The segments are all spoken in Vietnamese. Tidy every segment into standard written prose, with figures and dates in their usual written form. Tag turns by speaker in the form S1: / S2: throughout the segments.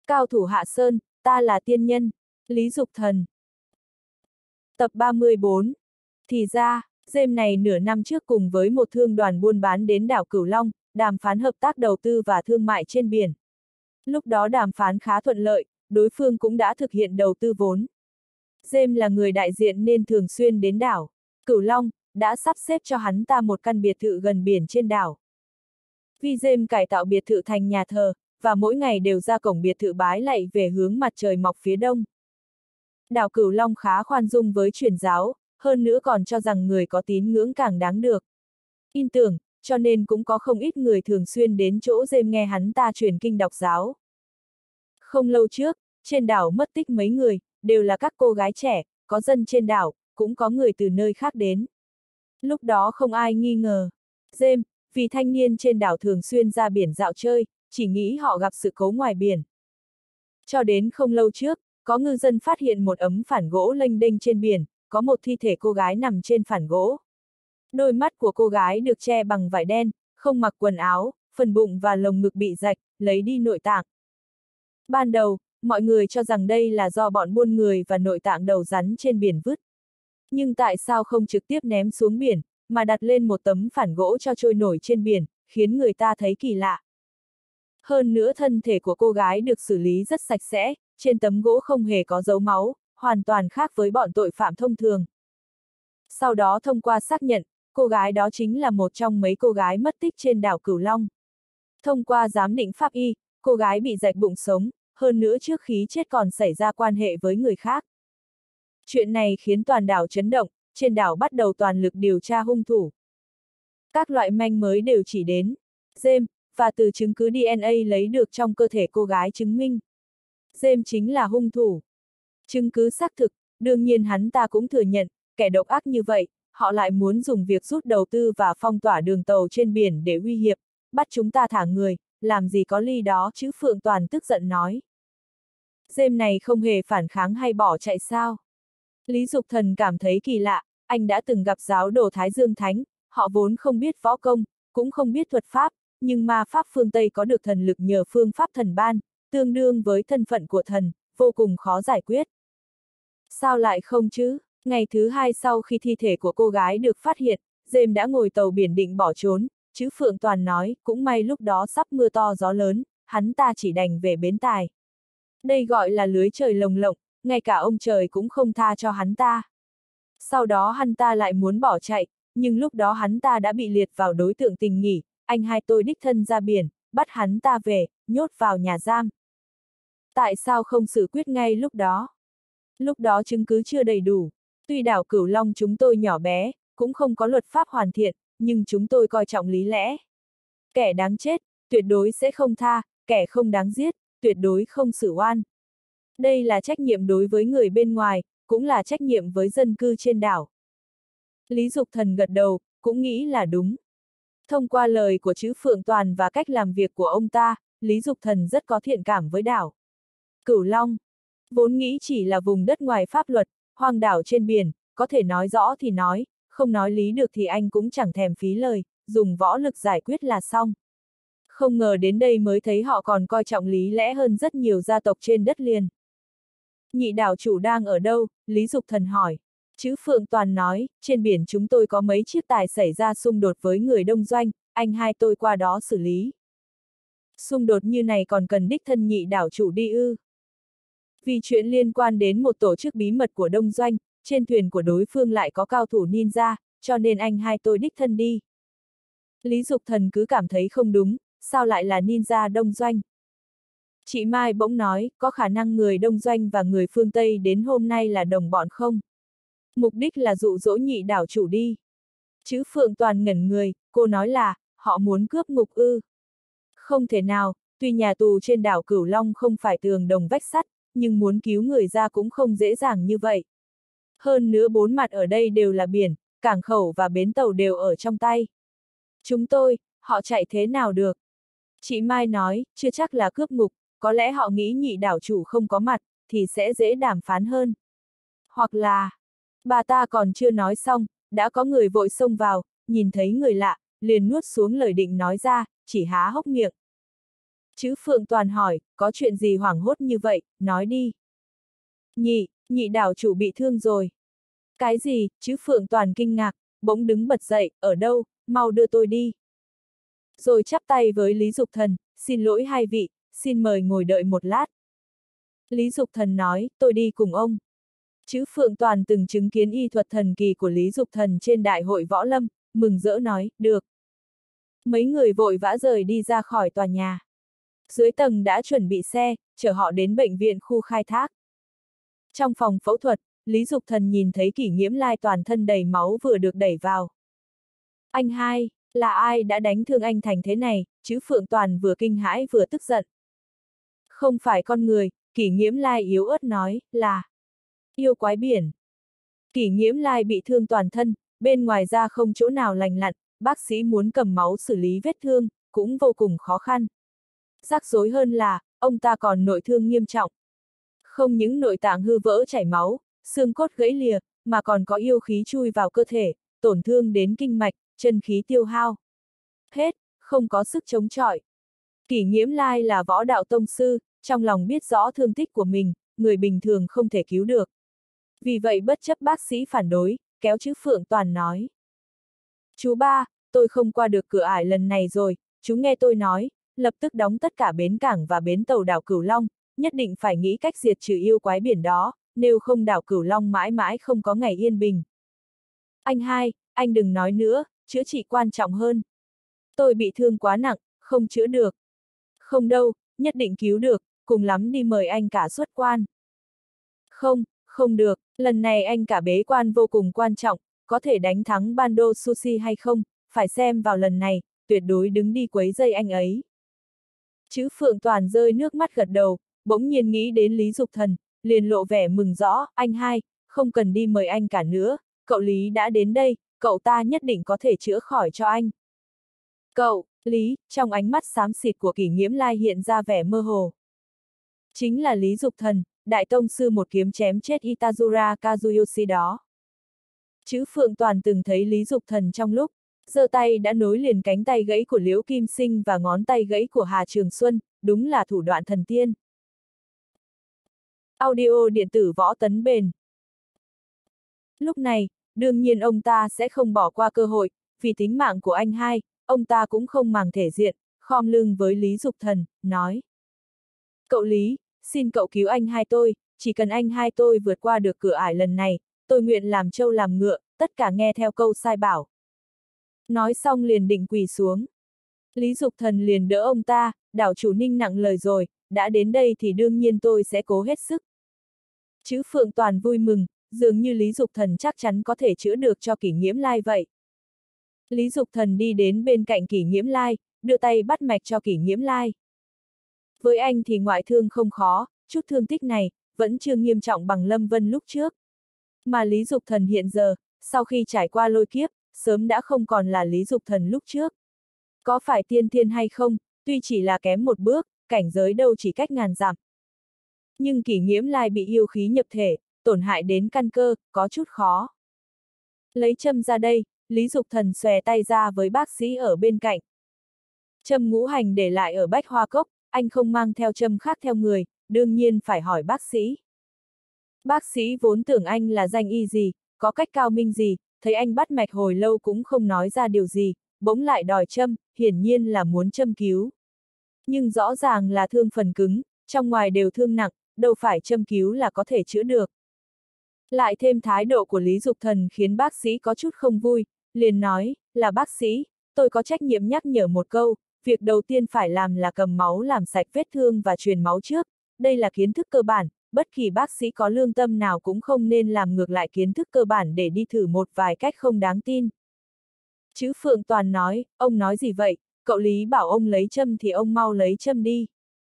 S1: Cao thủ hạ sơn, ta là tiên nhân. Lý Dục Thần. Tập 34. Thì ra, Dêm này nửa năm trước cùng với một thương đoàn buôn bán đến đảo Cửu Long, đàm phán hợp tác đầu tư và thương mại trên biển. Lúc đó đàm phán khá thuận lợi, đối phương cũng đã thực hiện đầu tư vốn. Dêm là người đại diện nên thường xuyên đến đảo Cửu Long, đã sắp xếp cho hắn ta một căn biệt thự gần biển trên đảo. Vì Dêm cải tạo biệt thự thành nhà thờ, và mỗi ngày đều ra cổng biệt thự bái lạy về hướng mặt trời mọc phía đông. Đảo Cửu Long khá khoan dung với truyền giáo, hơn nữa còn cho rằng người có tín ngưỡng càng đáng được tin tưởng, cho nên cũng có không ít người thường xuyên đến chỗ Dêm nghe hắn ta truyền kinh đọc giáo. Không lâu trước, trên đảo mất tích mấy người, đều là các cô gái trẻ, có dân trên đảo, cũng có người từ nơi khác đến. Lúc đó không ai nghi ngờ Dêm, vì thanh niên trên đảo thường xuyên ra biển dạo chơi, chỉ nghĩ họ gặp sự cố ngoài biển. Cho đến không lâu trước, có ngư dân phát hiện một ấm phản gỗ lênh đênh trên biển, có một thi thể cô gái nằm trên phản gỗ. Đôi mắt của cô gái được che bằng vải đen, không mặc quần áo, phần bụng và lồng ngực bị rạch, lấy đi nội tạng. Ban đầu, mọi người cho rằng đây là do bọn buôn người và nội tạng đầu rắn trên biển vứt. Nhưng tại sao không trực tiếp ném xuống biển, mà đặt lên một tấm phản gỗ cho trôi nổi trên biển, khiến người ta thấy kỳ lạ. Hơn nữa thân thể của cô gái được xử lý rất sạch sẽ, trên tấm gỗ không hề có dấu máu, hoàn toàn khác với bọn tội phạm thông thường. Sau đó thông qua xác nhận, cô gái đó chính là một trong mấy cô gái mất tích trên đảo Cửu Long. Thông qua giám định pháp y, cô gái bị rạch bụng sống, hơn nữa trước khi chết còn xảy ra quan hệ với người khác. Chuyện này khiến toàn đảo chấn động, trên đảo bắt đầu toàn lực điều tra hung thủ. Các loại manh mới đều chỉ đến Dêm, và từ chứng cứ DNA lấy được trong cơ thể cô gái chứng minh Dêm chính là hung thủ. Chứng cứ xác thực, đương nhiên hắn ta cũng thừa nhận, kẻ độc ác như vậy, họ lại muốn dùng việc rút đầu tư và phong tỏa đường tàu trên biển để uy hiếp, bắt chúng ta thả người, làm gì có ly đó chứ. Phượng Toàn tức giận nói. Dêm này không hề phản kháng hay bỏ chạy sao? Lý Dục Thần cảm thấy kỳ lạ, anh đã từng gặp giáo đồ Thái Dương Thánh, họ vốn không biết võ công, cũng không biết thuật pháp, nhưng ma pháp phương Tây có được thần lực nhờ phương pháp thần ban, tương đương với thân phận của thần, vô cùng khó giải quyết. Sao lại không chứ? Ngày thứ hai sau khi thi thể của cô gái được phát hiện, Dêm đã ngồi tàu biển định bỏ trốn, chứ Phượng Toàn nói, cũng may lúc đó sắp mưa to gió lớn, hắn ta chỉ đành về bến Tài. Đây gọi là lưới trời lồng lộng, ngay cả ông trời cũng không tha cho hắn ta. Sau đó hắn ta lại muốn bỏ chạy, nhưng lúc đó hắn ta đã bị liệt vào đối tượng tình nghỉ, anh hai tôi đích thân ra biển, bắt hắn ta về, nhốt vào nhà giam. Tại sao không xử quyết ngay lúc đó? Lúc đó chứng cứ chưa đầy đủ. Tuy đảo Cửu Long chúng tôi nhỏ bé, cũng không có luật pháp hoàn thiện, nhưng chúng tôi coi trọng lý lẽ. Kẻ đáng chết, tuyệt đối sẽ không tha, kẻ không đáng giết, tuyệt đối không xử oan. Đây là trách nhiệm đối với người bên ngoài, cũng là trách nhiệm với dân cư trên đảo. Lý Dục Thần gật đầu, cũng nghĩ là đúng. Thông qua lời của chữ Phượng Toàn và cách làm việc của ông ta, Lý Dục Thần rất có thiện cảm với đảo Cửu Long. Vốn nghĩ chỉ là vùng đất ngoài pháp luật, hoang đảo trên biển, có thể nói rõ thì nói, không nói lý được thì anh cũng chẳng thèm phí lời, dùng võ lực giải quyết là xong. Không ngờ đến đây mới thấy họ còn coi trọng lý lẽ hơn rất nhiều gia tộc trên đất liền. Nhị đảo chủ đang ở đâu? Lý Dục Thần hỏi. Chữ Phượng Toàn nói, trên biển chúng tôi có mấy chiếc tài xảy ra xung đột với người Đông Doanh, anh hai tôi qua đó xử lý. Xung đột như này còn cần đích thân nhị đảo chủ đi ư? Vì chuyện liên quan đến một tổ chức bí mật của Đông Doanh, trên thuyền của đối phương lại có cao thủ ninja, cho nên anh hai tôi đích thân đi. Lý Dục Thần cứ cảm thấy không đúng, sao lại là ninja Đông Doanh? Chị Mai bỗng nói, có khả năng người Đông Doanh và người phương Tây đến hôm nay là đồng bọn không? Mục đích là dụ dỗ nhị đảo chủ đi. Chữ Phượng Toàn ngẩn người, cô nói là, họ muốn cướp ngục ư? Không thể nào, tuy nhà tù trên đảo Cửu Long không phải tường đồng vách sắt, nhưng muốn cứu người ra cũng không dễ dàng như vậy. Hơn nữa bốn mặt ở đây đều là biển, cảng khẩu và bến tàu đều ở trong tay. Chúng tôi, họ chạy thế nào được? Chị Mai nói, chưa chắc là cướp ngục, có lẽ họ nghĩ nhị đảo chủ không có mặt, thì sẽ dễ đàm phán hơn. Hoặc là, bà ta còn chưa nói xong, đã có người vội xông vào, nhìn thấy người lạ, liền nuốt xuống lời định nói ra, chỉ há hốc miệng. Chữ Phượng Toàn hỏi, có chuyện gì hoảng hốt như vậy, nói đi. Nhị đảo chủ bị thương rồi. Cái gì, chữ Phượng Toàn kinh ngạc, bỗng đứng bật dậy, ở đâu, mau đưa tôi đi. Rồi chắp tay với Lý Dục Thần, xin lỗi hai vị, xin mời ngồi đợi một lát. Lý Dục Thần nói, tôi đi cùng ông. Chữ Phượng Toàn từng chứng kiến y thuật thần kỳ của Lý Dục Thần trên đại hội võ lâm, mừng rỡ nói, được. Mấy người vội vã rời đi ra khỏi tòa nhà. Dưới tầng đã chuẩn bị xe, chở họ đến bệnh viện khu khai thác. Trong phòng phẫu thuật, Lý Dục Thần nhìn thấy Kỷ Nghiễm Lai toàn thân đầy máu vừa được đẩy vào. Anh hai, là ai đã đánh thương anh thành thế này, chữ Phượng Toàn vừa kinh hãi vừa tức giận. Không phải con người, Kỷ Nghiễm Lai yếu ớt nói, là yêu quái biển. Kỷ Nghiễm Lai bị thương toàn thân, bên ngoài da không chỗ nào lành lặn, bác sĩ muốn cầm máu xử lý vết thương, cũng vô cùng khó khăn. Rắc rối hơn là, ông ta còn nội thương nghiêm trọng. Không những nội tạng hư vỡ chảy máu, xương cốt gãy lìa, mà còn có yêu khí chui vào cơ thể, tổn thương đến kinh mạch, chân khí tiêu hao. Hết, không có sức chống chọi. Kỷ Nghiễm Lai là võ đạo tông sư, trong lòng biết rõ thương tích của mình, người bình thường không thể cứu được. Vì vậy bất chấp bác sĩ phản đối, kéo chữ Phượng Toàn nói. Chú ba, tôi không qua được cửa ải lần này rồi, chú nghe tôi nói, lập tức đóng tất cả bến cảng và bến tàu đảo Cửu Long, nhất định phải nghĩ cách diệt trừ yêu quái biển đó, nếu không đảo Cửu Long mãi mãi không có ngày yên bình. Anh hai, anh đừng nói nữa, chữa trị quan trọng hơn. Tôi bị thương quá nặng, không chữa được. Không đâu, nhất định cứu được, cùng lắm đi mời anh cả xuất quan. Không được, lần này anh cả bế quan vô cùng quan trọng, có thể đánh thắng Bando Sushi hay không, phải xem vào lần này, tuyệt đối đứng đi quấy rầy anh ấy. Chữ Phượng Toàn rơi nước mắt gật đầu, bỗng nhiên nghĩ đến Lý Dục Thần, liền lộ vẻ mừng rõ, anh hai, không cần đi mời anh cả nữa, cậu Lý đã đến đây, cậu ta nhất định có thể chữa khỏi cho anh. Cậu, Lý, trong ánh mắt xám xịt của Kỷ Nghiễm Lai hiện ra vẻ mơ hồ. Chính là Lý Dục Thần, đại tông sư một kiếm chém chết Itazura Kazuyoshi đó. Chữ Phượng Toàn từng thấy Lý Dục Thần trong lúc giơ tay đã nối liền cánh tay gãy của Liễu Kim Sinh và ngón tay gãy của Hà Trường Xuân, đúng là thủ đoạn thần tiên. Audio điện tử Võ Tấn Bền. Lúc này, đương nhiên ông ta sẽ không bỏ qua cơ hội, vì tính mạng của anh hai, ông ta cũng không màng thể diện, khom lưng với Lý Dục Thần, nói. Cậu Lý, xin cậu cứu anh hai tôi, chỉ cần anh hai tôi vượt qua được cửa ải lần này, tôi nguyện làm trâu làm ngựa, tất cả nghe theo câu sai bảo. Nói xong liền định quỳ xuống. Lý Dục Thần liền đỡ ông ta, đảo chủ Ninh nặng lời rồi, đã đến đây thì đương nhiên tôi sẽ cố hết sức. Chữ Phượng Toàn vui mừng, dường như Lý Dục Thần chắc chắn có thể chữa được cho Kỷ Nghiễm Lai vậy. Lý Dục Thần đi đến bên cạnh Kỷ Nghiễm Lai, đưa tay bắt mạch cho Kỷ Nghiễm Lai. Với anh thì ngoại thương không khó, chút thương tích này, vẫn chưa nghiêm trọng bằng Lâm Vân lúc trước. Mà Lý Dục Thần hiện giờ, sau khi trải qua lôi kiếp, sớm đã không còn là Lý Dục Thần lúc trước. Có phải tiên thiên hay không, tuy chỉ là kém một bước, cảnh giới đâu chỉ cách ngàn dặm. Nhưng Kỷ Nghiễm Lai bị yêu khí nhập thể, tổn hại đến căn cơ, có chút khó. Lấy châm ra đây, Lý Dục Thần xòe tay ra với bác sĩ ở bên cạnh. Châm ngũ hành để lại ở Bách Hoa Cốc, anh không mang theo châm khác theo người, đương nhiên phải hỏi bác sĩ. Bác sĩ vốn tưởng anh là danh y gì, có cách cao minh gì, thấy anh bắt mạch hồi lâu cũng không nói ra điều gì, bỗng lại đòi châm, hiển nhiên là muốn châm cứu. Nhưng rõ ràng là thương phần cứng, trong ngoài đều thương nặng, đâu phải châm cứu là có thể chữa được. Lại thêm thái độ của Lý Dục Thần khiến bác sĩ có chút không vui, liền nói, là bác sĩ, tôi có trách nhiệm nhắc nhở một câu, việc đầu tiên phải làm là cầm máu làm sạch vết thương và truyền máu trước, đây là kiến thức cơ bản, bất kỳ bác sĩ có lương tâm nào cũng không nên làm ngược lại kiến thức cơ bản để đi thử một vài cách không đáng tin. Chữ Phượng Toàn nói, ông nói gì vậy, cậu Lý bảo ông lấy châm thì ông mau lấy châm đi.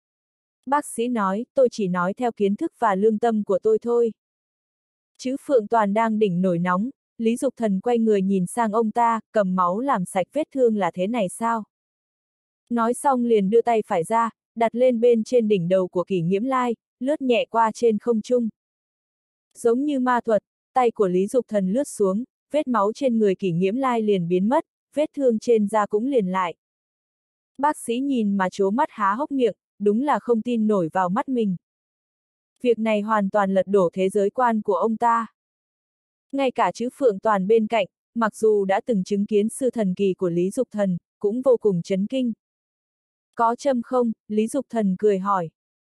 S1: Bác sĩ nói, tôi chỉ nói theo kiến thức và lương tâm của tôi thôi. Chữ Phượng Toàn đang đỉnh nổi nóng, Lý Dục Thần quay người nhìn sang ông ta, cầm máu làm sạch vết thương là thế này sao? Nói xong liền đưa tay phải ra, đặt lên bên trên đỉnh đầu của Kỷ Nghiễm Lai, lướt nhẹ qua trên không trung. Giống như ma thuật, tay của Lý Dục Thần lướt xuống, vết máu trên người Kỷ Nghiễm Lai liền biến mất, vết thương trên da cũng liền lại. Bác sĩ nhìn mà trố mắt há hốc miệng, đúng là không tin nổi vào mắt mình. Việc này hoàn toàn lật đổ thế giới quan của ông ta. Ngay cả chữ Phượng Toàn bên cạnh, mặc dù đã từng chứng kiến sự thần kỳ của Lý Dục Thần, cũng vô cùng chấn kinh. Có châm không? Lý Dục Thần cười hỏi.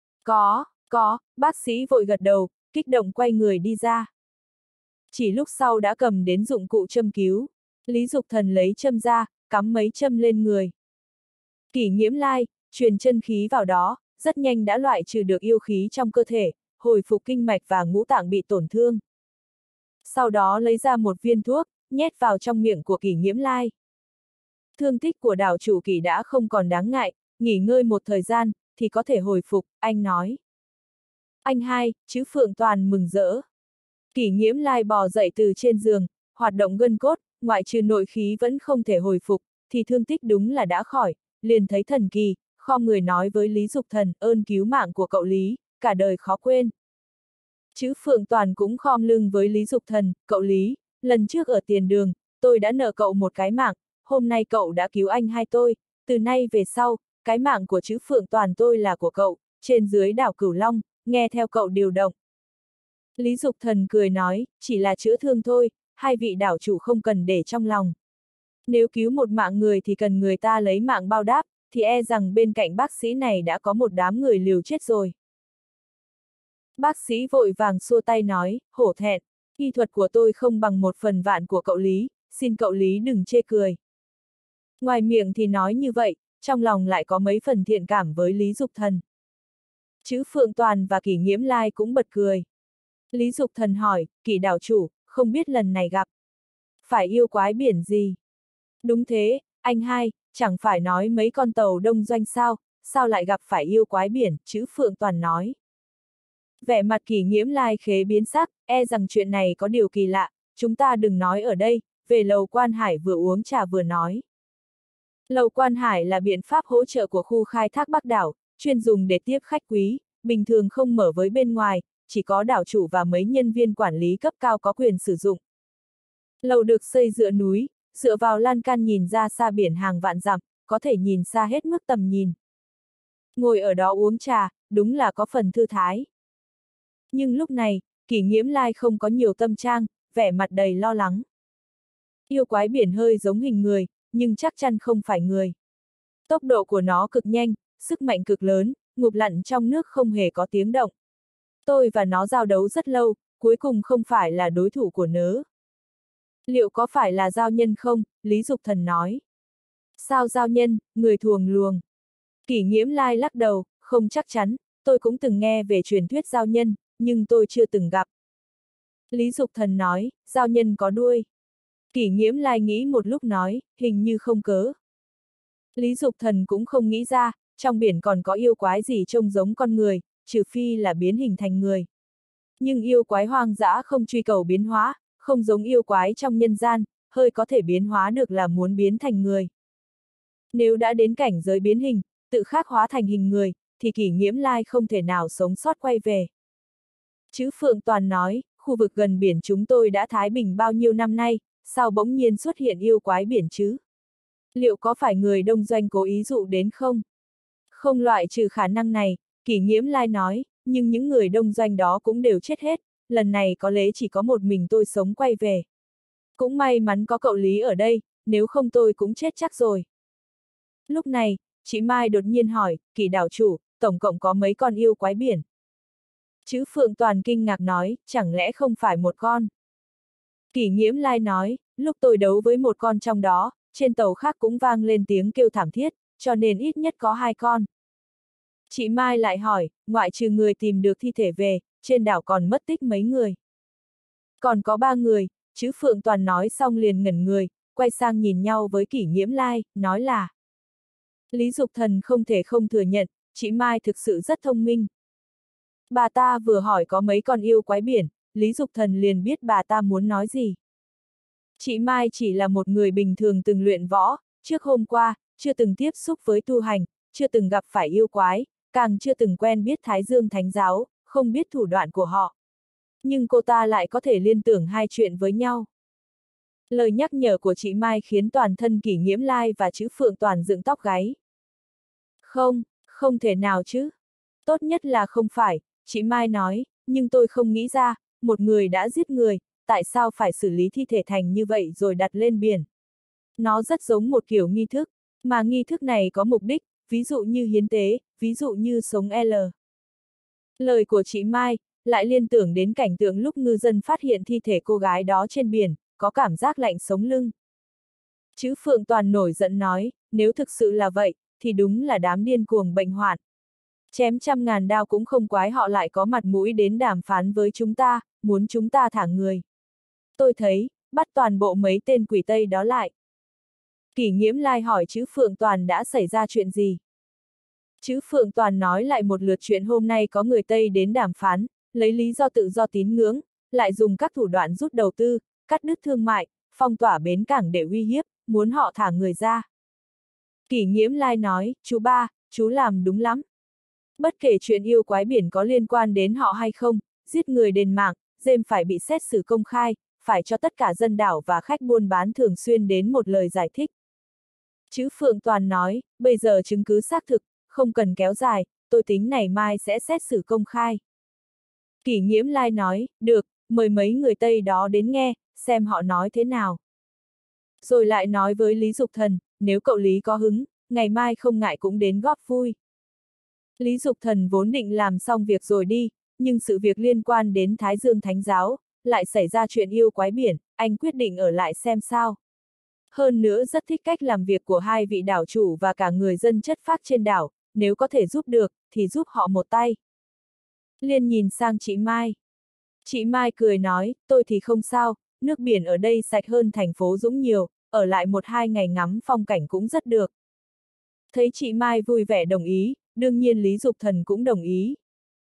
S1: Có, bác sĩ vội gật đầu, kích động quay người đi ra. Chỉ lúc sau đã cầm đến dụng cụ châm cứu. Lý Dục Thần lấy châm ra, cắm mấy châm lên người. Kỷ Nghiễm Lai, truyền chân khí vào đó, rất nhanh đã loại trừ được yêu khí trong cơ thể, hồi phục kinh mạch và ngũ tạng bị tổn thương. Sau đó lấy ra một viên thuốc, nhét vào trong miệng của Kỷ Nghiễm Lai. Thương tích của đảo chủ Kỷ đã không còn đáng ngại, nghỉ ngơi một thời gian, thì có thể hồi phục, anh nói. Anh hai, chữ Phượng Toàn mừng rỡ. Kỷ Nghiễm Lai bò dậy từ trên giường, hoạt động gân cốt, ngoại trừ nội khí vẫn không thể hồi phục, thì thương tích đúng là đã khỏi, liền thấy thần kỳ, khom người nói với Lý Dục Thần, ơn cứu mạng của cậu Lý, cả đời khó quên. Chữ Phượng Toàn cũng khom lưng với Lý Dục Thần, cậu Lý, lần trước ở tiền đường, tôi đã nợ cậu một cái mạng, hôm nay cậu đã cứu anh hai tôi, từ nay về sau, cái mạng của chữ Phượng Toàn tôi là của cậu, trên dưới đảo Cửu Long, nghe theo cậu điều động. Lý Dục Thần cười nói, chỉ là chữa thương thôi, hai vị đảo chủ không cần để trong lòng. Nếu cứu một mạng người thì cần người ta lấy mạng bao đáp, thì e rằng bên cạnh bác sĩ này đã có một đám người liều chết rồi. Bác sĩ vội vàng xua tay nói, hổ thẹn, y thuật của tôi không bằng 1/1000 của cậu Lý, xin cậu Lý đừng chê cười. Ngoài miệng thì nói như vậy, trong lòng lại có mấy phần thiện cảm với Lý Dục Thần. Chữ Phượng Toàn và Kỷ Nghiễm Lai cũng bật cười. Lý Dục Thần hỏi, Kỷ đảo chủ, không biết lần này gặp phải yêu quái biển gì? Đúng thế, anh hai, chẳng phải nói mấy con tàu đông doanh sao lại gặp phải yêu quái biển, chữ Phượng Toàn nói. Vẻ mặt Kỷ Nghiễm Lai khế biến sắc, e rằng chuyện này có điều kỳ lạ, chúng ta đừng nói ở đây, về lầu Quan Hải vừa uống trà vừa nói. Lầu Quan Hải là biện pháp hỗ trợ của khu khai thác Bắc đảo, chuyên dùng để tiếp khách quý, bình thường không mở với bên ngoài, chỉ có đảo chủ và mấy nhân viên quản lý cấp cao có quyền sử dụng. Lầu được xây dựa núi, dựa vào lan can nhìn ra xa biển hàng vạn dặm, có thể nhìn xa hết mức tầm nhìn. Ngồi ở đó uống trà, đúng là có phần thư thái. Nhưng lúc này, Kỷ Nghiễm Lai không có nhiều tâm trạng, vẻ mặt đầy lo lắng. Yêu quái biển hơi giống hình người, nhưng chắc chắn không phải người. Tốc độ của nó cực nhanh, sức mạnh cực lớn, ngụp lặn trong nước không hề có tiếng động. Tôi và nó giao đấu rất lâu, cuối cùng không phải là đối thủ của nó. Liệu có phải là giao nhân không? Lý Dục Thần nói. Sao giao nhân, người thuồng luồng? Kỷ Nghiễm Lai lắc đầu, không chắc chắn, tôi cũng từng nghe về truyền thuyết giao nhân, nhưng tôi chưa từng gặp. Lý Dục Thần nói, giao nhân có đuôi. Kỷ Nghiễm Lai nghĩ một lúc nói, hình như không cớ. Lý Dục Thần cũng không nghĩ ra, trong biển còn có yêu quái gì trông giống con người, trừ phi là biến hình thành người. Nhưng yêu quái hoang dã không truy cầu biến hóa, không giống yêu quái trong nhân gian, hơi có thể biến hóa được là muốn biến thành người. Nếu đã đến cảnh giới biến hình, tự khắc hóa thành hình người, thì Kỷ Nghiễm Lai không thể nào sống sót quay về. Chữ Phượng Toàn nói, khu vực gần biển chúng tôi đã thái bình bao nhiêu năm nay, sao bỗng nhiên xuất hiện yêu quái biển chứ? Liệu có phải người đông doanh cố ý dụ đến không? Không loại trừ khả năng này, Kỷ Nghiễm Lai nói, nhưng những người đông doanh đó cũng đều chết hết, lần này có lẽ chỉ có một mình tôi sống quay về. Cũng may mắn có cậu Lý ở đây, nếu không tôi cũng chết chắc rồi. Lúc này, chị Mai đột nhiên hỏi, Kỷ đảo chủ, tổng cộng có mấy con yêu quái biển? Chữ Phượng Toàn kinh ngạc nói, chẳng lẽ không phải một con? Kỷ Nghiễm Lai nói, lúc tôi đấu với một con trong đó, trên tàu khác cũng vang lên tiếng kêu thảm thiết, cho nên ít nhất có 2 con. Chị Mai lại hỏi, ngoại trừ người tìm được thi thể về, trên đảo còn mất tích mấy người? Còn có 3 người, chữ Phượng Toàn nói xong liền ngẩn người, quay sang nhìn nhau với Kỷ Nghiễm Lai, nói là. Lý Dục Thần không thể không thừa nhận, chị Mai thực sự rất thông minh. Bà ta vừa hỏi có mấy con yêu quái biển, Lý Dục Thần liền biết bà ta muốn nói gì. Chị Mai chỉ là một người bình thường từng luyện võ, trước hôm qua, chưa từng tiếp xúc với tu hành, chưa từng gặp phải yêu quái, càng chưa từng quen biết Thái Dương Thánh Giáo, không biết thủ đoạn của họ. Nhưng cô ta lại có thể liên tưởng hai chuyện với nhau. Lời nhắc nhở của chị Mai khiến toàn thân Kỷ Nghiễm Lai và chữ Phượng Toàn dựng tóc gáy. Không thể nào chứ. Tốt nhất là không phải, chị Mai nói, nhưng tôi không nghĩ ra, một người đã giết người, tại sao phải xử lý thi thể thành như vậy rồi đặt lên biển. Nó rất giống một kiểu nghi thức, mà nghi thức này có mục đích, ví dụ như hiến tế, ví dụ như sống L. Lời của chị Mai, lại liên tưởng đến cảnh tượng lúc ngư dân phát hiện thi thể cô gái đó trên biển, có cảm giác lạnh sống lưng. Chữ Phượng Toàn nổi giận nói, nếu thực sự là vậy, thì đúng là đám điên cuồng bệnh hoạn. Chém trăm ngàn đao cũng không quái họ lại có mặt mũi đến đàm phán với chúng ta, muốn chúng ta thả người. Tôi thấy, bắt toàn bộ mấy tên quỷ Tây đó lại. Kỷ Nghiễm Lai hỏi chữ Phượng Toàn đã xảy ra chuyện gì. Chữ Phượng Toàn nói lại một lượt chuyện hôm nay có người Tây đến đàm phán, lấy lý do tự do tín ngưỡng, lại dùng các thủ đoạn rút đầu tư, cắt đứt thương mại, phong tỏa bến cảng để uy hiếp, muốn họ thả người ra. Kỷ Nghiễm Lai nói, chú ba, chú làm đúng lắm. Bất kể chuyện yêu quái biển có liên quan đến họ hay không, giết người đền mạng, Dêm phải bị xét xử công khai, phải cho tất cả dân đảo và khách buôn bán thường xuyên đến một lời giải thích. Chữ Phượng Toàn nói, bây giờ chứng cứ xác thực, không cần kéo dài, tôi tính ngày mai sẽ xét xử công khai. Kỷ Nghiễm Lai nói, được, mời mấy người Tây đó đến nghe, xem họ nói thế nào. Rồi lại nói với Lý Dục Thần, nếu cậu Lý có hứng, ngày mai không ngại cũng đến góp vui. Lý Dục Thần vốn định làm xong việc rồi đi, nhưng sự việc liên quan đến Thái Dương Thánh Giáo, lại xảy ra chuyện yêu quái biển, anh quyết định ở lại xem sao. Hơn nữa rất thích cách làm việc của hai vị đảo chủ và cả người dân chất phác trên đảo, nếu có thể giúp được, thì giúp họ một tay. Liên nhìn sang chị Mai. Chị Mai cười nói, tôi thì không sao, nước biển ở đây sạch hơn thành phố Dũng nhiều, ở lại 1-2 ngày ngắm phong cảnh cũng rất được. Thấy chị Mai vui vẻ đồng ý, đương nhiên Lý Dục Thần cũng đồng ý.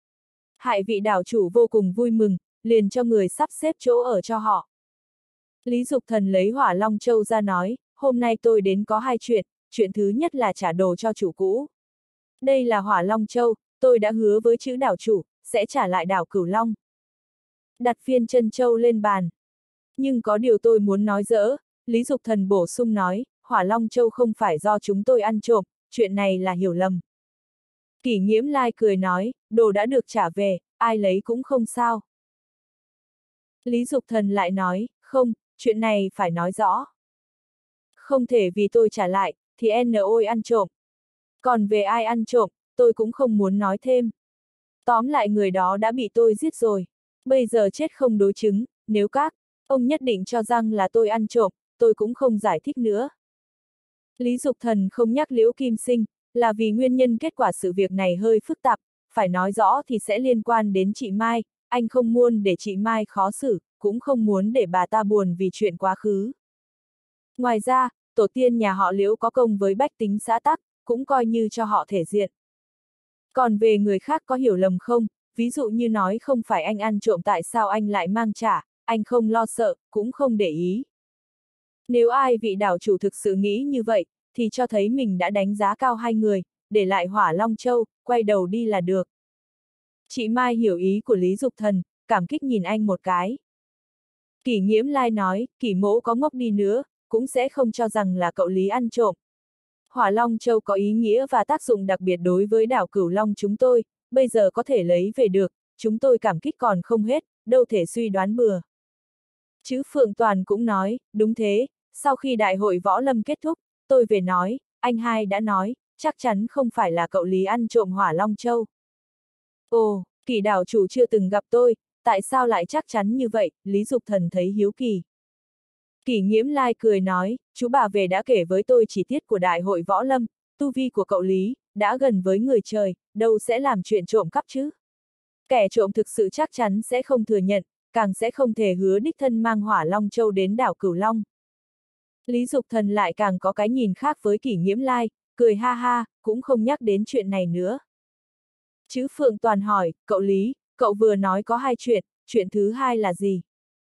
S1: Hai vị đảo chủ vô cùng vui mừng, liền cho người sắp xếp chỗ ở cho họ. Lý Dục Thần lấy Hỏa Long Châu ra nói, hôm nay tôi đến có hai chuyện, chuyện thứ nhất là trả đồ cho chủ cũ. Đây là Hỏa Long Châu, tôi đã hứa với chữ đảo chủ, sẽ trả lại đảo Cửu Long. Đặt viên chân châu lên bàn. Nhưng có điều tôi muốn nói dỡ, Lý Dục Thần bổ sung nói, Hỏa Long Châu không phải do chúng tôi ăn trộm, chuyện này là hiểu lầm. Kỷ Nghiễm Lai cười nói, đồ đã được trả về, ai lấy cũng không sao. Lý Dục Thần lại nói, không, chuyện này phải nói rõ. Không thể vì tôi trả lại, thì ôi ăn trộm. Còn về ai ăn trộm, tôi cũng không muốn nói thêm. Tóm lại người đó đã bị tôi giết rồi. Bây giờ chết không đối chứng, nếu các ông nhất định cho rằng là tôi ăn trộm, tôi cũng không giải thích nữa. Lý Dục Thần không nhắc Liễu Kim Sinh, là vì nguyên nhân kết quả sự việc này hơi phức tạp, phải nói rõ thì sẽ liên quan đến chị Mai, anh không muốn để chị Mai khó xử, cũng không muốn để bà ta buồn vì chuyện quá khứ. Ngoài ra, tổ tiên nhà họ Liễu có công với bách tính xã Tắc, cũng coi như cho họ thể diện. Còn về người khác có hiểu lầm không, ví dụ như nói không phải anh ăn trộm tại sao anh lại mang trả, anh không lo sợ, cũng không để ý. Nếu ai vị đảo chủ thực sự nghĩ như vậy, thì cho thấy mình đã đánh giá cao hai người, để lại Hỏa Long Châu, quay đầu đi là được. Chị Mai hiểu ý của Lý Dục Thần, cảm kích nhìn anh một cái. Kỷ Nghiễm Lai nói, Kỷ mỗ có ngốc đi nữa, cũng sẽ không cho rằng là cậu Lý ăn trộm. Hỏa Long Châu có ý nghĩa và tác dụng đặc biệt đối với đảo Cửu Long chúng tôi, bây giờ có thể lấy về được, chúng tôi cảm kích còn không hết, đâu thể suy đoán bừa. Chữ Phượng Toàn cũng nói, đúng thế, sau khi đại hội võ lâm kết thúc, tôi về nói, anh hai đã nói, chắc chắn không phải là cậu Lý ăn trộm Hỏa Long Châu. Ồ, Kỷ đảo chủ chưa từng gặp tôi, tại sao lại chắc chắn như vậy, Lý Dục Thần thấy hiếu kỳ. Kỷ Nghiễm Lai cười nói, chú bà về đã kể với tôi chi tiết của đại hội võ lâm, tu vi của cậu Lý, đã gần với người trời, đâu sẽ làm chuyện trộm cắp chứ. Kẻ trộm thực sự chắc chắn sẽ không thừa nhận, càng sẽ không thể hứa đích thân mang Hỏa Long Châu đến đảo Cửu Long. Lý Dục Thần lại càng có cái nhìn khác với Kỷ Nghiễm Lai, cười ha ha, cũng không nhắc đến chuyện này nữa. Chữ Phượng Toàn hỏi, cậu Lý, cậu vừa nói có hai chuyện thứ hai là gì?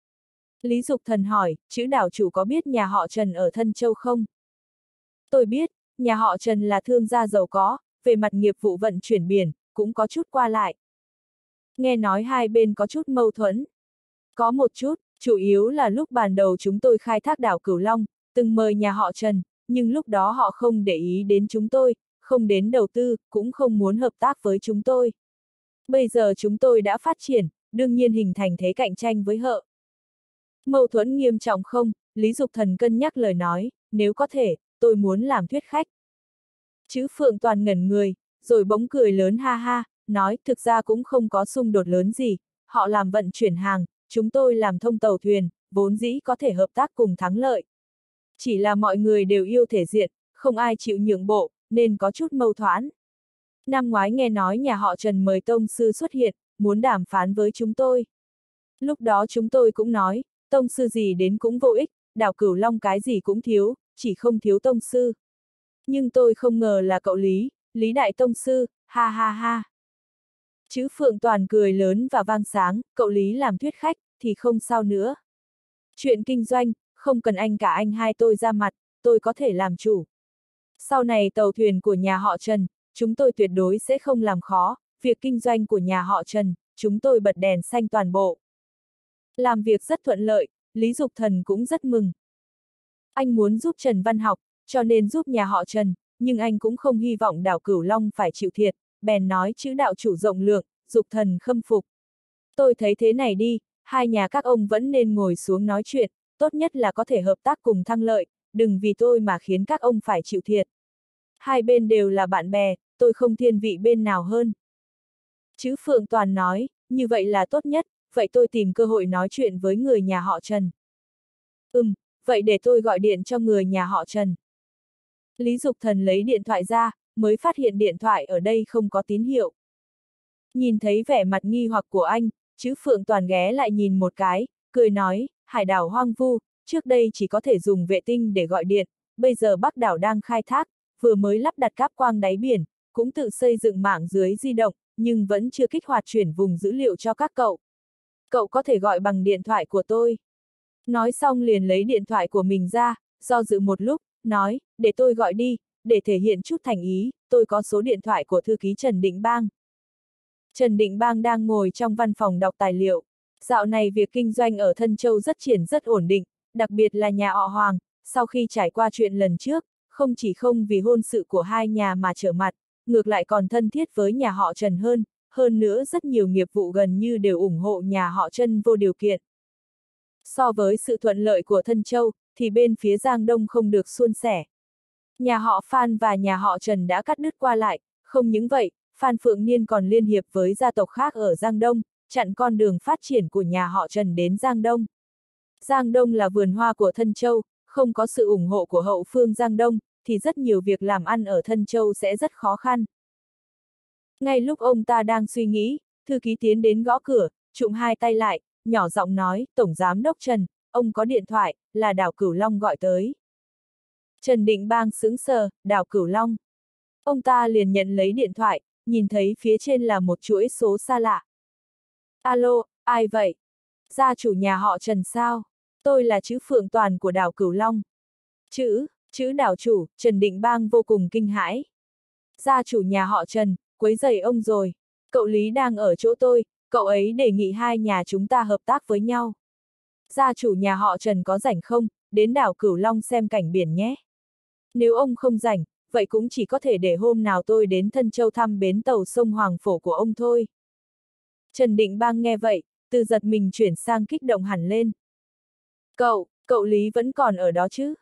S1: Lý Dục Thần hỏi, chữ đảo chủ có biết nhà họ Trần ở Thân Châu không? Tôi biết, nhà họ Trần là thương gia giàu có, về mặt nghiệp vụ vận chuyển biển, cũng có chút qua lại. Nghe nói hai bên có chút mâu thuẫn. Có một chút, chủ yếu là lúc ban đầu chúng tôi khai thác đảo Cửu Long, từng mời nhà họ Trần, nhưng lúc đó họ không để ý đến chúng tôi, không đến đầu tư, cũng không muốn hợp tác với chúng tôi. Bây giờ chúng tôi đã phát triển, đương nhiên hình thành thế cạnh tranh với họ. Mâu thuẫn nghiêm trọng không? Lý Dục Thần cân nhắc lời nói, nếu có thể, tôi muốn làm thuyết khách. Chữ Phượng Toàn ngẩn người, rồi bỗng cười lớn ha ha, nói thực ra cũng không có xung đột lớn gì, họ làm vận chuyển hàng, chúng tôi làm thông tàu thuyền, vốn dĩ có thể hợp tác cùng thắng lợi. Chỉ là mọi người đều yêu thể diện, không ai chịu nhượng bộ, nên có chút mâu thuẫn. Năm ngoái nghe nói nhà họ Trần mời tông sư xuất hiện, muốn đàm phán với chúng tôi. Lúc đó chúng tôi cũng nói, tông sư gì đến cũng vô ích, đảo Cửu Long cái gì cũng thiếu, chỉ không thiếu tông sư. Nhưng tôi không ngờ là cậu Lý Đại Tông Sư, ha ha ha. Chữ Phượng Toàn cười lớn và vang sáng, cậu Lý làm thuyết khách, thì không sao nữa. Chuyện kinh doanh, không cần anh cả anh hai tôi ra mặt, tôi có thể làm chủ. Sau này tàu thuyền của nhà họ Trần, chúng tôi tuyệt đối sẽ không làm khó, việc kinh doanh của nhà họ Trần, chúng tôi bật đèn xanh toàn bộ. Làm việc rất thuận lợi, Lý Dục Thần cũng rất mừng. Anh muốn giúp Trần Văn Học, cho nên giúp nhà họ Trần, nhưng anh cũng không hy vọng đảo Cửu Long phải chịu thiệt, bèn nói chữ đạo chủ rộng lượng, Dục Thần khâm phục. Tôi thấy thế này đi, hai nhà các ông vẫn nên ngồi xuống nói chuyện, tốt nhất là có thể hợp tác cùng thăng lợi, đừng vì tôi mà khiến các ông phải chịu thiệt. Hai bên đều là bạn bè, tôi không thiên vị bên nào hơn. Chữ Phượng Toàn nói, như vậy là tốt nhất, vậy tôi tìm cơ hội nói chuyện với người nhà họ Trần. Vậy để tôi gọi điện cho người nhà họ Trần. Lý Dục Thần lấy điện thoại ra, mới phát hiện điện thoại ở đây không có tín hiệu. Nhìn thấy vẻ mặt nghi hoặc của anh, chữ Phượng Toàn ghé lại nhìn một cái, cười nói, hải đảo hoang vu, trước đây chỉ có thể dùng vệ tinh để gọi điện, bây giờ Bắc đảo đang khai thác, vừa mới lắp đặt cáp quang đáy biển, cũng tự xây dựng mạng dưới di động, nhưng vẫn chưa kích hoạt chuyển vùng dữ liệu cho các cậu. Cậu có thể gọi bằng điện thoại của tôi. Nói xong liền lấy điện thoại của mình ra, do dự một lúc, nói, để tôi gọi đi, để thể hiện chút thành ý, tôi có số điện thoại của thư ký Trần Định Bang. Trần Định Bang đang ngồi trong văn phòng đọc tài liệu. Dạo này việc kinh doanh ở Thân Châu rất ổn định, đặc biệt là nhà họ Hoàng, sau khi trải qua chuyện lần trước, không chỉ không vì hôn sự của hai nhà mà trở mặt, ngược lại còn thân thiết với nhà họ Trần hơn nữa rất nhiều nghiệp vụ gần như đều ủng hộ nhà họ Trần vô điều kiện. So với sự thuận lợi của Thân Châu, thì bên phía Giang Đông không được suôn sẻ. Nhà họ Phan và nhà họ Trần đã cắt đứt qua lại, không những vậy, Phan Phượng Niên còn liên hiệp với gia tộc khác ở Giang Đông, chặn con đường phát triển của nhà họ Trần đến Giang Đông. Giang Đông là vườn hoa của Thân Châu, không có sự ủng hộ của hậu phương Giang Đông, thì rất nhiều việc làm ăn ở Thân Châu sẽ rất khó khăn. Ngay lúc ông ta đang suy nghĩ, thư ký tiến đến gõ cửa, trụm hai tay lại, nhỏ giọng nói, Tổng Giám đốc Trần, ông có điện thoại, là đảo Cửu Long gọi tới. Trần Định Bang sững sờ, đảo Cửu Long. Ông ta liền nhận lấy điện thoại, nhìn thấy phía trên là một chuỗi số xa lạ. Alo, ai vậy? Gia chủ nhà họ Trần sao? Tôi là chữ Phượng Toàn của đảo Cửu Long. Chữ đảo chủ, Trần Định Bang vô cùng kinh hãi. Gia chủ nhà họ Trần, quấy rầy ông rồi. Cậu Lý đang ở chỗ tôi, cậu ấy đề nghị hai nhà chúng ta hợp tác với nhau. Gia chủ nhà họ Trần có rảnh không, đến đảo Cửu Long xem cảnh biển nhé. Nếu ông không rảnh, vậy cũng chỉ có thể để hôm nào tôi đến Thân Châu thăm bến tàu sông Hoàng Phổ của ông thôi. Trần Định Bang nghe vậy, từ giật mình chuyển sang kích động hẳn lên. Cậu Lý vẫn còn ở đó chứ?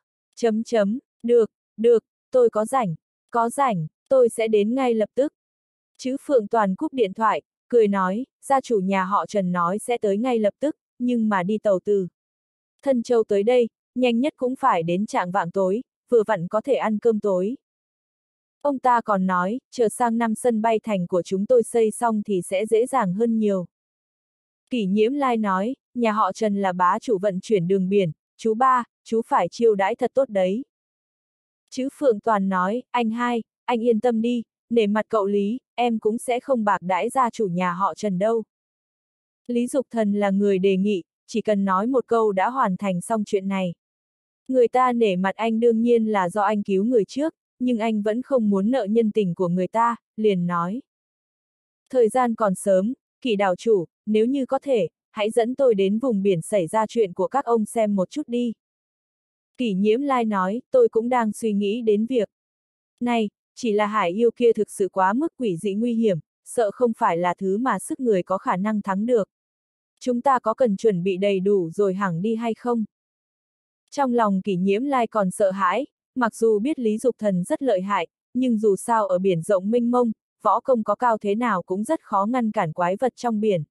S1: Được, tôi có rảnh, tôi sẽ đến ngay lập tức. Chữ Phượng Toàn cúp điện thoại, cười nói, gia chủ nhà họ Trần nói sẽ tới ngay lập tức, nhưng mà đi tàu từ Thân Châu tới đây, nhanh nhất cũng phải đến chạng vạng tối, vừa vặn có thể ăn cơm tối. Ông ta còn nói, chờ sang năm sân bay thành của chúng tôi xây xong thì sẽ dễ dàng hơn nhiều. Kỷ Nhiễm Lai nói, nhà họ Trần là bá chủ vận chuyển đường biển, chú phải chiêu đãi thật tốt đấy. Chữ Phượng Toàn nói, anh yên tâm đi, nể mặt cậu Lý, em cũng sẽ không bạc đãi gia chủ nhà họ Trần đâu. Lý Dục Thần là người đề nghị, chỉ cần nói một câu đã hoàn thành xong chuyện này. Người ta nể mặt anh đương nhiên là do anh cứu người trước, nhưng anh vẫn không muốn nợ nhân tình của người ta, liền nói. Thời gian còn sớm, Kỷ đảo chủ, nếu như có thể, hãy dẫn tôi đến vùng biển xảy ra chuyện của các ông xem một chút đi. Kỷ Nhiễm Lai nói, tôi cũng đang suy nghĩ đến việc này, chỉ là hải yêu kia thực sự quá mức quỷ dị nguy hiểm, sợ không phải là thứ mà sức người có khả năng thắng được. Chúng ta có cần chuẩn bị đầy đủ rồi hẳn đi hay không? Trong lòng Kỷ Nhiễm Lai còn sợ hãi, mặc dù biết Lý Dục Thần rất lợi hại, nhưng dù sao ở biển rộng mênh mông, võ công có cao thế nào cũng rất khó ngăn cản quái vật trong biển.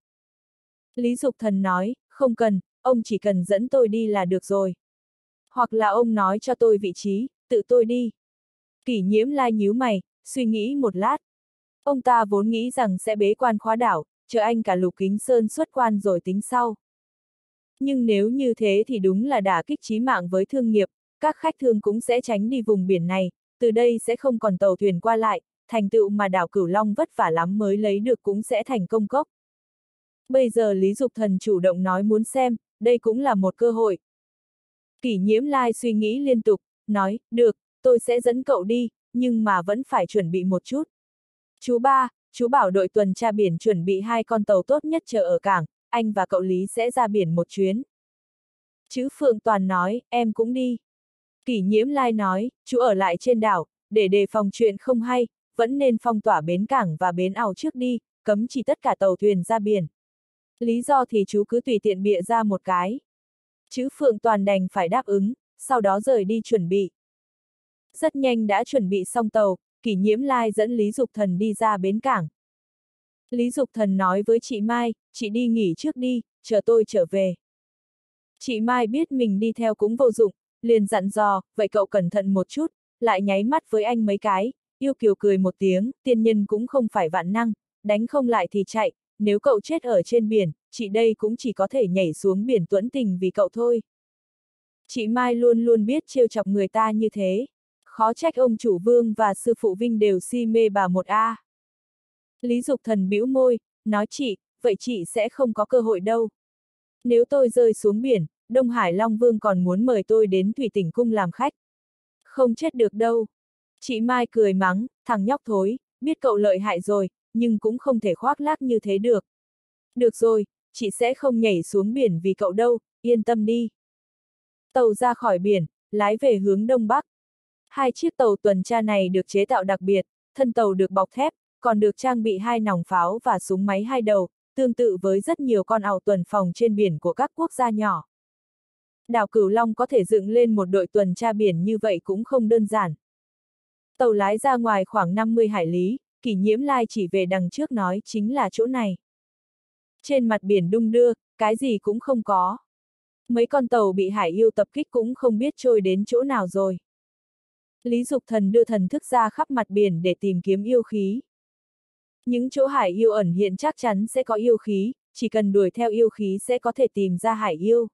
S1: Lý Dục Thần nói, không cần, ông chỉ cần dẫn tôi đi là được rồi. Hoặc là ông nói cho tôi vị trí, tự tôi đi. Kỷ Nhiễm Lai nhíu mày, suy nghĩ một lát. Ông ta vốn nghĩ rằng sẽ bế quan khóa đảo, chờ anh cả Lục Kính Sơn xuất quan rồi tính sau. Nhưng nếu như thế thì đúng là đả kích chí mạng với thương nghiệp, các khách thương cũng sẽ tránh đi vùng biển này, từ đây sẽ không còn tàu thuyền qua lại, thành tựu mà đảo Cửu Long vất vả lắm mới lấy được cũng sẽ thành công cốc. Bây giờ Lý Dục Thần chủ động nói muốn xem, đây cũng là một cơ hội. Kỷ Nhiễm Lai suy nghĩ liên tục, nói, được, tôi sẽ dẫn cậu đi, nhưng mà vẫn phải chuẩn bị một chút. Chú ba, chú bảo đội tuần tra biển chuẩn bị 2 con tàu tốt nhất chờ ở cảng, anh và cậu Lý sẽ ra biển một chuyến. Chữ Phượng Toàn nói, em cũng đi. Kỷ Nhiễm Lai nói, chú ở lại trên đảo, để đề phòng chuyện không hay, vẫn nên phong tỏa bến cảng và bến ào trước đi, cấm chỉ tất cả tàu thuyền ra biển. Lý do thì chú cứ tùy tiện bịa ra một cái. Chữ Phượng Toàn đành phải đáp ứng, sau đó rời đi chuẩn bị. Rất nhanh đã chuẩn bị xong tàu, Kỷ Nhiễm Lai dẫn Lý Dục Thần đi ra bến cảng. Lý Dục Thần nói với chị Mai, chị đi nghỉ trước đi, chờ tôi trở về. Chị Mai biết mình đi theo cũng vô dụng, liền dặn dò, vậy cậu cẩn thận một chút, lại nháy mắt với anh mấy cái, yêu kiều cười một tiếng, tiên nhân cũng không phải vạn năng, đánh không lại thì chạy, nếu cậu chết ở trên biển, chị đây cũng chỉ có thể nhảy xuống biển tuẫn tình vì cậu thôi. Chị Mai luôn luôn biết trêu chọc người ta như thế, khó trách ông chủ Vương và sư phụ Vinh đều si mê bà một a. Lý Dục Thần bĩu môi, nói chị, vậy chị sẽ không có cơ hội đâu. Nếu tôi rơi xuống biển, Đông Hải Long Vương còn muốn mời tôi đến Thủy Tỉnh Cung làm khách. Không chết được đâu. Chị Mai cười mắng, thằng nhóc thối, biết cậu lợi hại rồi, nhưng cũng không thể khoác lác như thế được. Được rồi, chị sẽ không nhảy xuống biển vì cậu đâu, yên tâm đi. Tàu ra khỏi biển, lái về hướng Đông Bắc. 2 chiếc tàu tuần tra này được chế tạo đặc biệt, thân tàu được bọc thép, còn được trang bị 2 nòng pháo và súng máy 2 đầu, tương tự với rất nhiều con ảo tuần phòng trên biển của các quốc gia nhỏ. Đảo Cửu Long có thể dựng lên một đội tuần tra biển như vậy cũng không đơn giản. Tàu lái ra ngoài khoảng 50 hải lý, Kỷ Nhiễm Lai chỉ về đằng trước nói chính là chỗ này. Trên mặt biển đung đưa, cái gì cũng không có. Mấy con tàu bị hải yêu tập kích cũng không biết trôi đến chỗ nào rồi. Lý Dục Thần đưa thần thức ra khắp mặt biển để tìm kiếm yêu khí. Những chỗ hải yêu ẩn hiện chắc chắn sẽ có yêu khí, chỉ cần đuổi theo yêu khí sẽ có thể tìm ra hải yêu.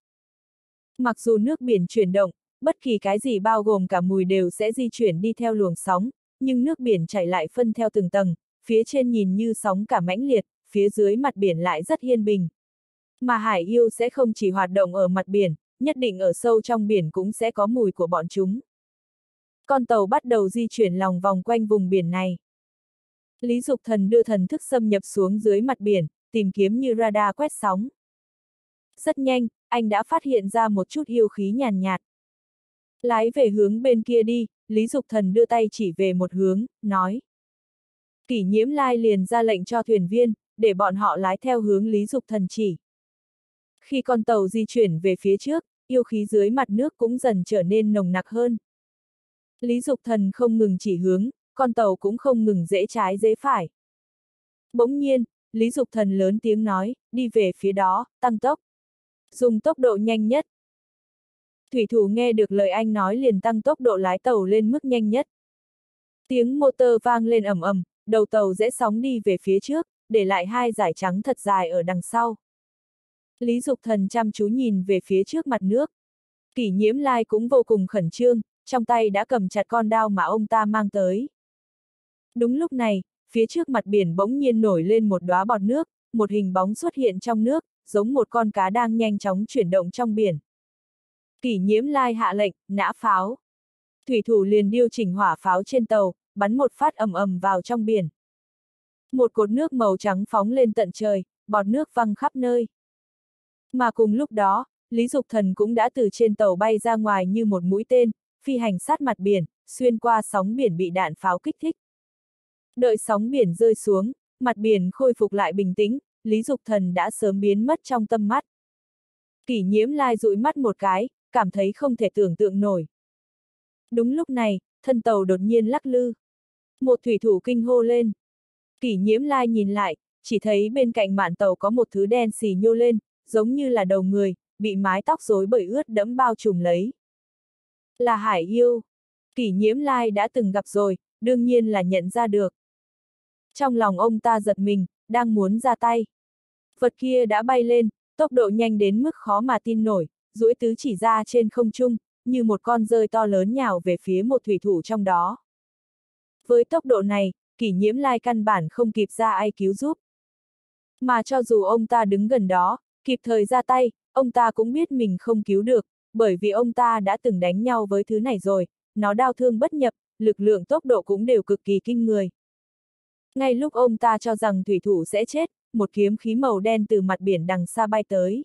S1: Mặc dù nước biển chuyển động, bất kỳ cái gì bao gồm cả mùi đều sẽ di chuyển đi theo luồng sóng, nhưng nước biển chảy lại phân theo từng tầng, phía trên nhìn như sóng cả mãnh liệt, phía dưới mặt biển lại rất yên bình. Mà hải yêu sẽ không chỉ hoạt động ở mặt biển, nhất định ở sâu trong biển cũng sẽ có mùi của bọn chúng. Con tàu bắt đầu di chuyển lòng vòng quanh vùng biển này. Lý Dục Thần đưa thần thức xâm nhập xuống dưới mặt biển, tìm kiếm như radar quét sóng. Rất nhanh, anh đã phát hiện ra một chút yêu khí nhàn nhạt. Lái về hướng bên kia đi, Lý Dục Thần đưa tay chỉ về một hướng, nói. Kỷ Nhiễm Lai liền ra lệnh cho thuyền viên, để bọn họ lái theo hướng Lý Dục Thần chỉ. Khi con tàu di chuyển về phía trước, yêu khí dưới mặt nước cũng dần trở nên nồng nặc hơn. Lý Dục Thần không ngừng chỉ hướng, con tàu cũng không ngừng rẽ trái rẽ phải. Bỗng nhiên, Lý Dục Thần lớn tiếng nói, đi về phía đó, tăng tốc. Dùng tốc độ nhanh nhất. Thủy thủ nghe được lời anh nói liền tăng tốc độ lái tàu lên mức nhanh nhất. Tiếng motor vang lên ầm ầm, đầu tàu rẽ sóng đi về phía trước, để lại 2 dải trắng thật dài ở đằng sau. Lý Dục Thần chăm chú nhìn về phía trước mặt nước. Kỷ Nhiễm Lai cũng vô cùng khẩn trương, trong tay đã cầm chặt con đao mà ông ta mang tới. Đúng lúc này, phía trước mặt biển bỗng nhiên nổi lên một đóa bọt nước, một hình bóng xuất hiện trong nước, giống một con cá đang nhanh chóng chuyển động trong biển. Kỷ Nhiễm Lai hạ lệnh, nã pháo. Thủy thủ liền điều chỉnh hỏa pháo trên tàu, bắn một phát ầm ầm vào trong biển. Một cột nước màu trắng phóng lên tận trời, bọt nước văng khắp nơi. Mà cùng lúc đó, Lý Dục Thần cũng đã từ trên tàu bay ra ngoài như một mũi tên, phi hành sát mặt biển, xuyên qua sóng biển bị đạn pháo kích thích. Đợi sóng biển rơi xuống, mặt biển khôi phục lại bình tĩnh, Lý Dục Thần đã sớm biến mất trong tầm mắt. Kỷ Nhiễm Lai dụi mắt một cái, cảm thấy không thể tưởng tượng nổi. Đúng lúc này, thân tàu đột nhiên lắc lư. Một thủy thủ kinh hô lên. Kỷ Nhiễm Lai nhìn lại, chỉ thấy bên cạnh mạn tàu có một thứ đen xì nhô lên, giống như là đầu người, bị mái tóc rối bời ướt đẫm bao trùm lấy. Là hải yêu. Kỷ Nhiễm Lai đã từng gặp rồi, đương nhiên là nhận ra được. Trong lòng ông ta giật mình, đang muốn ra tay. Vật kia đã bay lên, tốc độ nhanh đến mức khó mà tin nổi, duỗi tứ chỉ ra trên không trung, như một con dơi to lớn nhào về phía một thủy thủ trong đó. Với tốc độ này, Kỷ Nhiễm Lai căn bản không kịp ra ai cứu giúp. Mà cho dù ông ta đứng gần đó, kịp thời ra tay, ông ta cũng biết mình không cứu được, bởi vì ông ta đã từng đánh nhau với thứ này rồi, nó đau thương bất nhập, lực lượng tốc độ cũng đều cực kỳ kinh người. Ngay lúc ông ta cho rằng thủy thủ sẽ chết, một kiếm khí màu đen từ mặt biển đằng xa bay tới.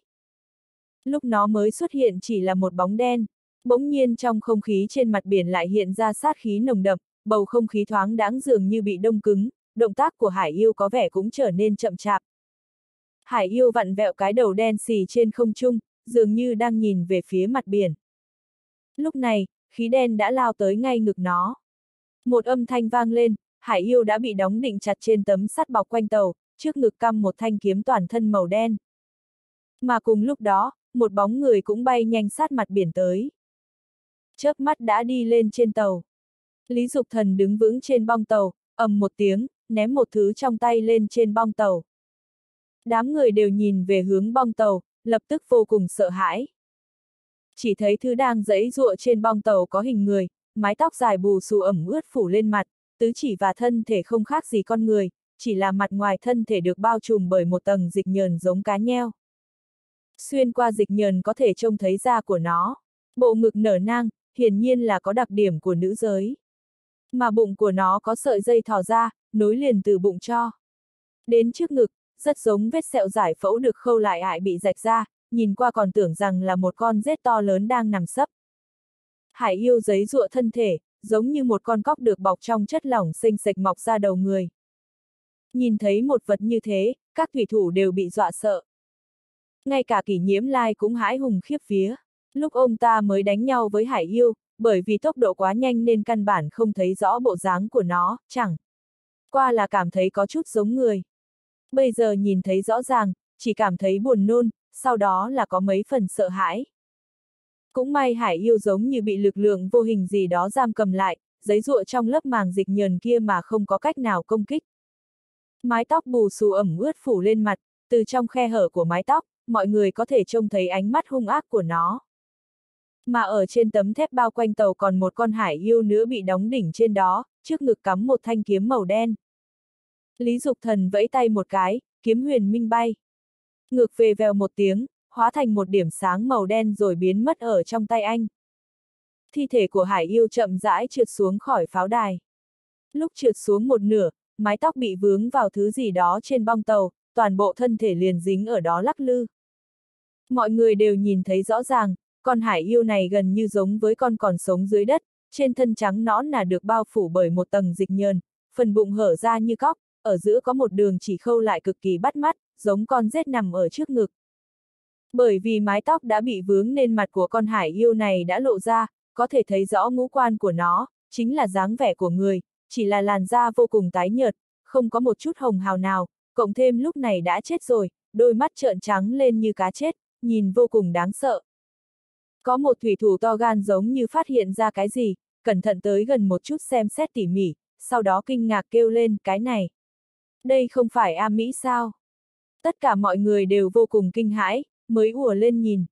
S1: Lúc nó mới xuất hiện chỉ là một bóng đen, bỗng nhiên trong không khí trên mặt biển lại hiện ra sát khí nồng đậm, bầu không khí thoáng đãng dường như bị đông cứng, động tác của hải yêu có vẻ cũng trở nên chậm chạp. Hải yêu vặn vẹo cái đầu đen xì trên không trung, dường như đang nhìn về phía mặt biển. Lúc này, khí đen đã lao tới ngay ngực nó. Một âm thanh vang lên, hải yêu đã bị đóng định chặt trên tấm sắt bọc quanh tàu, trước ngực cắm một thanh kiếm toàn thân màu đen. Mà cùng lúc đó, một bóng người cũng bay nhanh sát mặt biển tới. Chớp mắt đã đi lên trên tàu. Lý Dục Thần đứng vững trên bong tàu, ầm một tiếng, ném một thứ trong tay lên trên bong tàu. Đám người đều nhìn về hướng bong tàu, lập tức vô cùng sợ hãi. Chỉ thấy thứ đang giãy giụa trên bong tàu có hình người, mái tóc dài bù xù ẩm ướt phủ lên mặt, tứ chỉ và thân thể không khác gì con người, chỉ là mặt ngoài thân thể được bao trùm bởi một tầng dịch nhờn giống cá nheo. Xuyên qua dịch nhờn có thể trông thấy da của nó. Bộ ngực nở nang, hiển nhiên là có đặc điểm của nữ giới. Mà bụng của nó có sợi dây thò ra, nối liền từ bụng cho đến trước ngực, rất giống vết sẹo giải phẫu được khâu lại ại bị rạch ra, nhìn qua còn tưởng rằng là một con rết to lớn đang nằm sấp. Hải yêu giãy giụa thân thể, giống như một con cóc được bọc trong chất lỏng xinh xệch mọc ra đầu người. Nhìn thấy một vật như thế, các thủy thủ đều bị dọa sợ. Ngay cả Kỷ Nhiễm Lai cũng hãi hùng khiếp vía. Lúc ông ta mới đánh nhau với hải yêu, bởi vì tốc độ quá nhanh nên căn bản không thấy rõ bộ dáng của nó, chẳng qua là cảm thấy có chút giống người. Bây giờ nhìn thấy rõ ràng, chỉ cảm thấy buồn nôn, sau đó là có mấy phần sợ hãi. Cũng may hải yêu giống như bị lực lượng vô hình gì đó giam cầm lại, giãy giụa trong lớp màng dịch nhờn kia mà không có cách nào công kích. Mái tóc bù xù ẩm ướt phủ lên mặt, từ trong khe hở của mái tóc, mọi người có thể trông thấy ánh mắt hung ác của nó. Mà ở trên tấm thép bao quanh tàu còn một con hải yêu nữa bị đóng đỉnh trên đó, trước ngực cắm một thanh kiếm màu đen. Lý Dục Thần vẫy tay một cái, kiếm huyền minh bay. Ngược về vèo một tiếng, hóa thành một điểm sáng màu đen rồi biến mất ở trong tay anh. Thi thể của hải yêu chậm rãi trượt xuống khỏi pháo đài. Lúc trượt xuống một nửa, mái tóc bị vướng vào thứ gì đó trên bong tàu, toàn bộ thân thể liền dính ở đó lắc lư. Mọi người đều nhìn thấy rõ ràng, con hải yêu này gần như giống với con còn sống dưới đất, trên thân trắng nõn là được bao phủ bởi một tầng dịch nhờn, phần bụng hở ra như cóc, ở giữa có một đường chỉ khâu lại cực kỳ bắt mắt, giống con rết nằm ở trước ngực. Bởi vì mái tóc đã bị vướng nên mặt của con hải yêu này đã lộ ra, có thể thấy rõ ngũ quan của nó, chính là dáng vẻ của người, chỉ là làn da vô cùng tái nhợt, không có một chút hồng hào nào, cộng thêm lúc này đã chết rồi, đôi mắt trợn trắng lên như cá chết, nhìn vô cùng đáng sợ. Có một thủy thủ to gan giống như phát hiện ra cái gì, cẩn thận tới gần một chút xem xét tỉ mỉ, sau đó kinh ngạc kêu lên, cái này. Đây không phải A Mỹ sao? Tất cả mọi người đều vô cùng kinh hãi, mới ùa lên nhìn.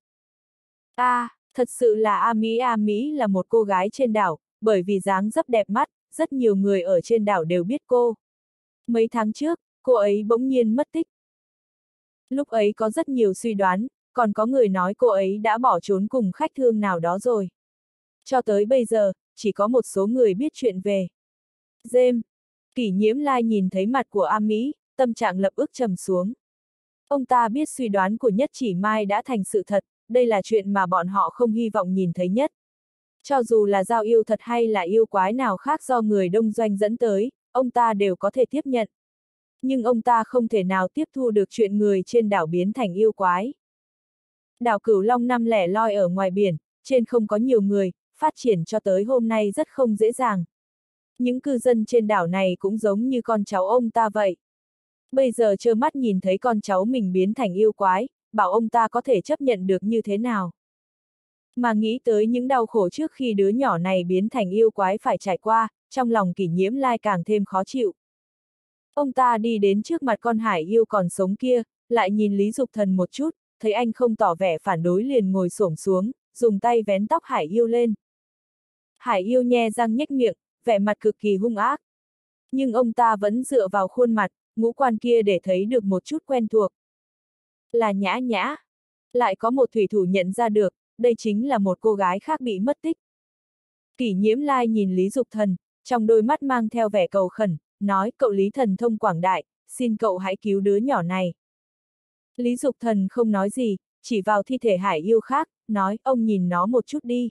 S1: Thật sự là A Mỹ là một cô gái trên đảo, bởi vì dáng dấp đẹp mắt, rất nhiều người ở trên đảo đều biết cô. Mấy tháng trước, cô ấy bỗng nhiên mất tích. Lúc ấy có rất nhiều suy đoán, còn có người nói cô ấy đã bỏ trốn cùng khách thương nào đó rồi. Cho tới bây giờ, chỉ có một số người biết chuyện về James. Kỷ Nhiễm Lai nhìn thấy mặt của A Mỹ, tâm trạng lập ức trầm xuống. Ông ta biết suy đoán của Nhất Chỉ Mai đã thành sự thật, đây là chuyện mà bọn họ không hy vọng nhìn thấy nhất. Cho dù là giao yêu thật hay là yêu quái nào khác do người đông doanh dẫn tới, ông ta đều có thể tiếp nhận. Nhưng ông ta không thể nào tiếp thu được chuyện người trên đảo biến thành yêu quái. Đảo Cửu Long năm lẻ loi ở ngoài biển, trên không có nhiều người, phát triển cho tới hôm nay rất không dễ dàng. Những cư dân trên đảo này cũng giống như con cháu ông ta vậy. Bây giờ trơ mắt nhìn thấy con cháu mình biến thành yêu quái, bảo ông ta có thể chấp nhận được như thế nào. Mà nghĩ tới những đau khổ trước khi đứa nhỏ này biến thành yêu quái phải trải qua, trong lòng Kỷ Nhiễm Lai càng thêm khó chịu. Ông ta đi đến trước mặt con hải yêu còn sống kia, lại nhìn Lý Dục Thần một chút, thấy anh không tỏ vẻ phản đối liền ngồi xổm xuống, dùng tay vén tóc hải yêu lên. Hải yêu nhe răng nhếch miệng, vẻ mặt cực kỳ hung ác. Nhưng ông ta vẫn dựa vào khuôn mặt, ngũ quan kia để thấy được một chút quen thuộc. Là Nhã Nhã. Lại có một thủy thủ nhận ra được, đây chính là một cô gái khác bị mất tích. Kỷ Nhiễm Lai nhìn Lý Dục Thần, trong đôi mắt mang theo vẻ cầu khẩn, nói cậu Lý thần thông quảng đại, xin cậu hãy cứu đứa nhỏ này. Lý Dục Thần không nói gì, chỉ vào thi thể hải yêu khác, nói ông nhìn nó một chút đi.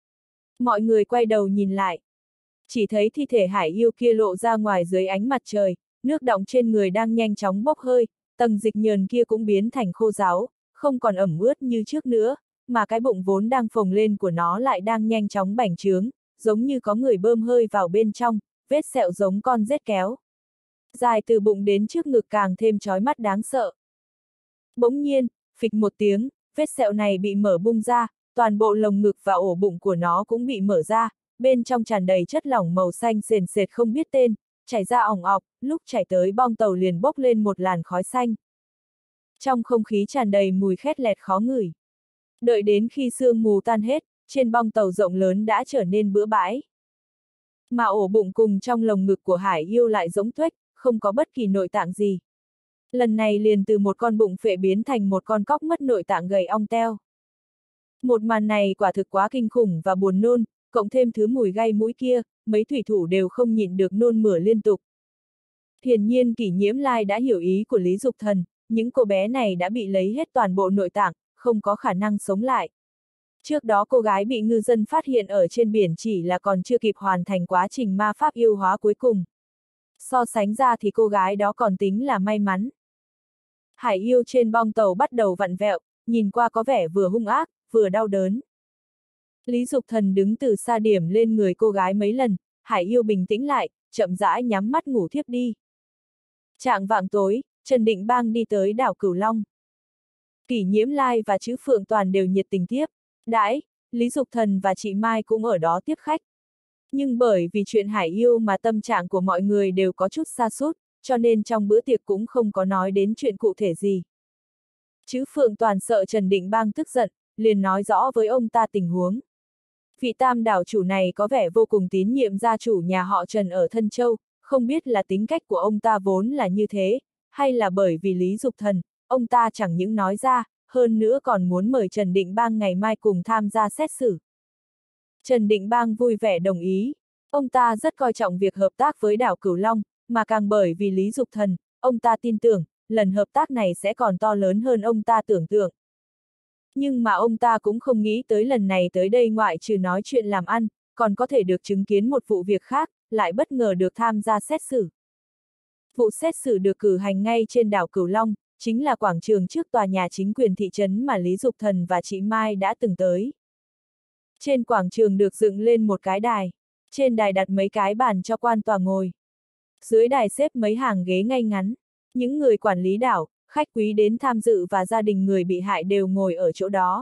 S1: Mọi người quay đầu nhìn lại. Chỉ thấy thi thể hải yêu kia lộ ra ngoài dưới ánh mặt trời, nước đọng trên người đang nhanh chóng bốc hơi, tầng dịch nhờn kia cũng biến thành khô ráo, không còn ẩm ướt như trước nữa, mà cái bụng vốn đang phồng lên của nó lại đang nhanh chóng bành trướng, giống như có người bơm hơi vào bên trong, vết sẹo giống con rết kéo. Dài từ bụng đến trước ngực càng thêm chói mắt đáng sợ. Bỗng nhiên, phịch một tiếng, vết sẹo này bị mở bung ra, toàn bộ lồng ngực và ổ bụng của nó cũng bị mở ra, bên trong tràn đầy chất lỏng màu xanh sền sệt không biết tên, chảy ra ỏng ọc, lúc chảy tới bong tàu liền bốc lên một làn khói xanh. Trong không khí tràn đầy mùi khét lẹt khó ngửi. Đợi đến khi sương mù tan hết, trên bong tàu rộng lớn đã trở nên bừa bãi. Mà ổ bụng cùng trong lồng ngực của hải yêu lại rỗng tuếch, không có bất kỳ nội tạng gì. Lần này liền từ một con bụng phệ biến thành một con cóc mất nội tạng gầy ong teo. Một màn này quả thực quá kinh khủng và buồn nôn, cộng thêm thứ mùi gai mũi kia, mấy thủy thủ đều không nhịn được nôn mửa liên tục. Hiển nhiên Kỷ Nhiễm Lai đã hiểu ý của Lý Dục Thần, những cô bé này đã bị lấy hết toàn bộ nội tạng, không có khả năng sống lại. Trước đó cô gái bị ngư dân phát hiện ở trên biển chỉ là còn chưa kịp hoàn thành quá trình ma pháp yêu hóa cuối cùng. So sánh ra thì cô gái đó còn tính là may mắn. Hải yêu trên bong tàu bắt đầu vặn vẹo, nhìn qua có vẻ vừa hung ác, vừa đau đớn. Lý Dục Thần đứng từ xa điểm lên người cô gái mấy lần, hải yêu bình tĩnh lại, chậm rãi nhắm mắt ngủ thiếp đi. Trạng vạng tối, Trần Định Bang đi tới đảo Cửu Long. Kỷ Nhiễm Lai và Trữ Phượng Toàn đều nhiệt tình tiếp đãi, Lý Dục Thần và chị Mai cũng ở đó tiếp khách. Nhưng bởi vì chuyện hải yêu mà tâm trạng của mọi người đều có chút sa sút, cho nên trong bữa tiệc cũng không có nói đến chuyện cụ thể gì. Trữ Phượng Toàn sợ Trần Định Bang tức giận, liền nói rõ với ông ta tình huống. Vị tam đảo chủ này có vẻ vô cùng tín nhiệm gia chủ nhà họ Trần ở Thân Châu, không biết là tính cách của ông ta vốn là như thế, hay là bởi vì Lý Dục Thần, ông ta chẳng những nói ra, hơn nữa còn muốn mời Trần Định Bang ngày mai cùng tham gia xét xử. Trần Định Bang vui vẻ đồng ý, ông ta rất coi trọng việc hợp tác với đảo Cửu Long, mà càng bởi vì Lý Dục Thần, ông ta tin tưởng, lần hợp tác này sẽ còn to lớn hơn ông ta tưởng tượng. Nhưng mà ông ta cũng không nghĩ tới lần này tới đây ngoại trừ nói chuyện làm ăn, còn có thể được chứng kiến một vụ việc khác, lại bất ngờ được tham gia xét xử. Vụ xét xử được cử hành ngay trên đảo Cửu Long, chính là quảng trường trước tòa nhà chính quyền thị trấn mà Lý Dục Thần và chị Mai đã từng tới. Trên quảng trường được dựng lên một cái đài, trên đài đặt mấy cái bàn cho quan tòa ngồi. Dưới đài xếp mấy hàng ghế ngay ngắn, những người quản lý đảo, khách quý đến tham dự và gia đình người bị hại đều ngồi ở chỗ đó.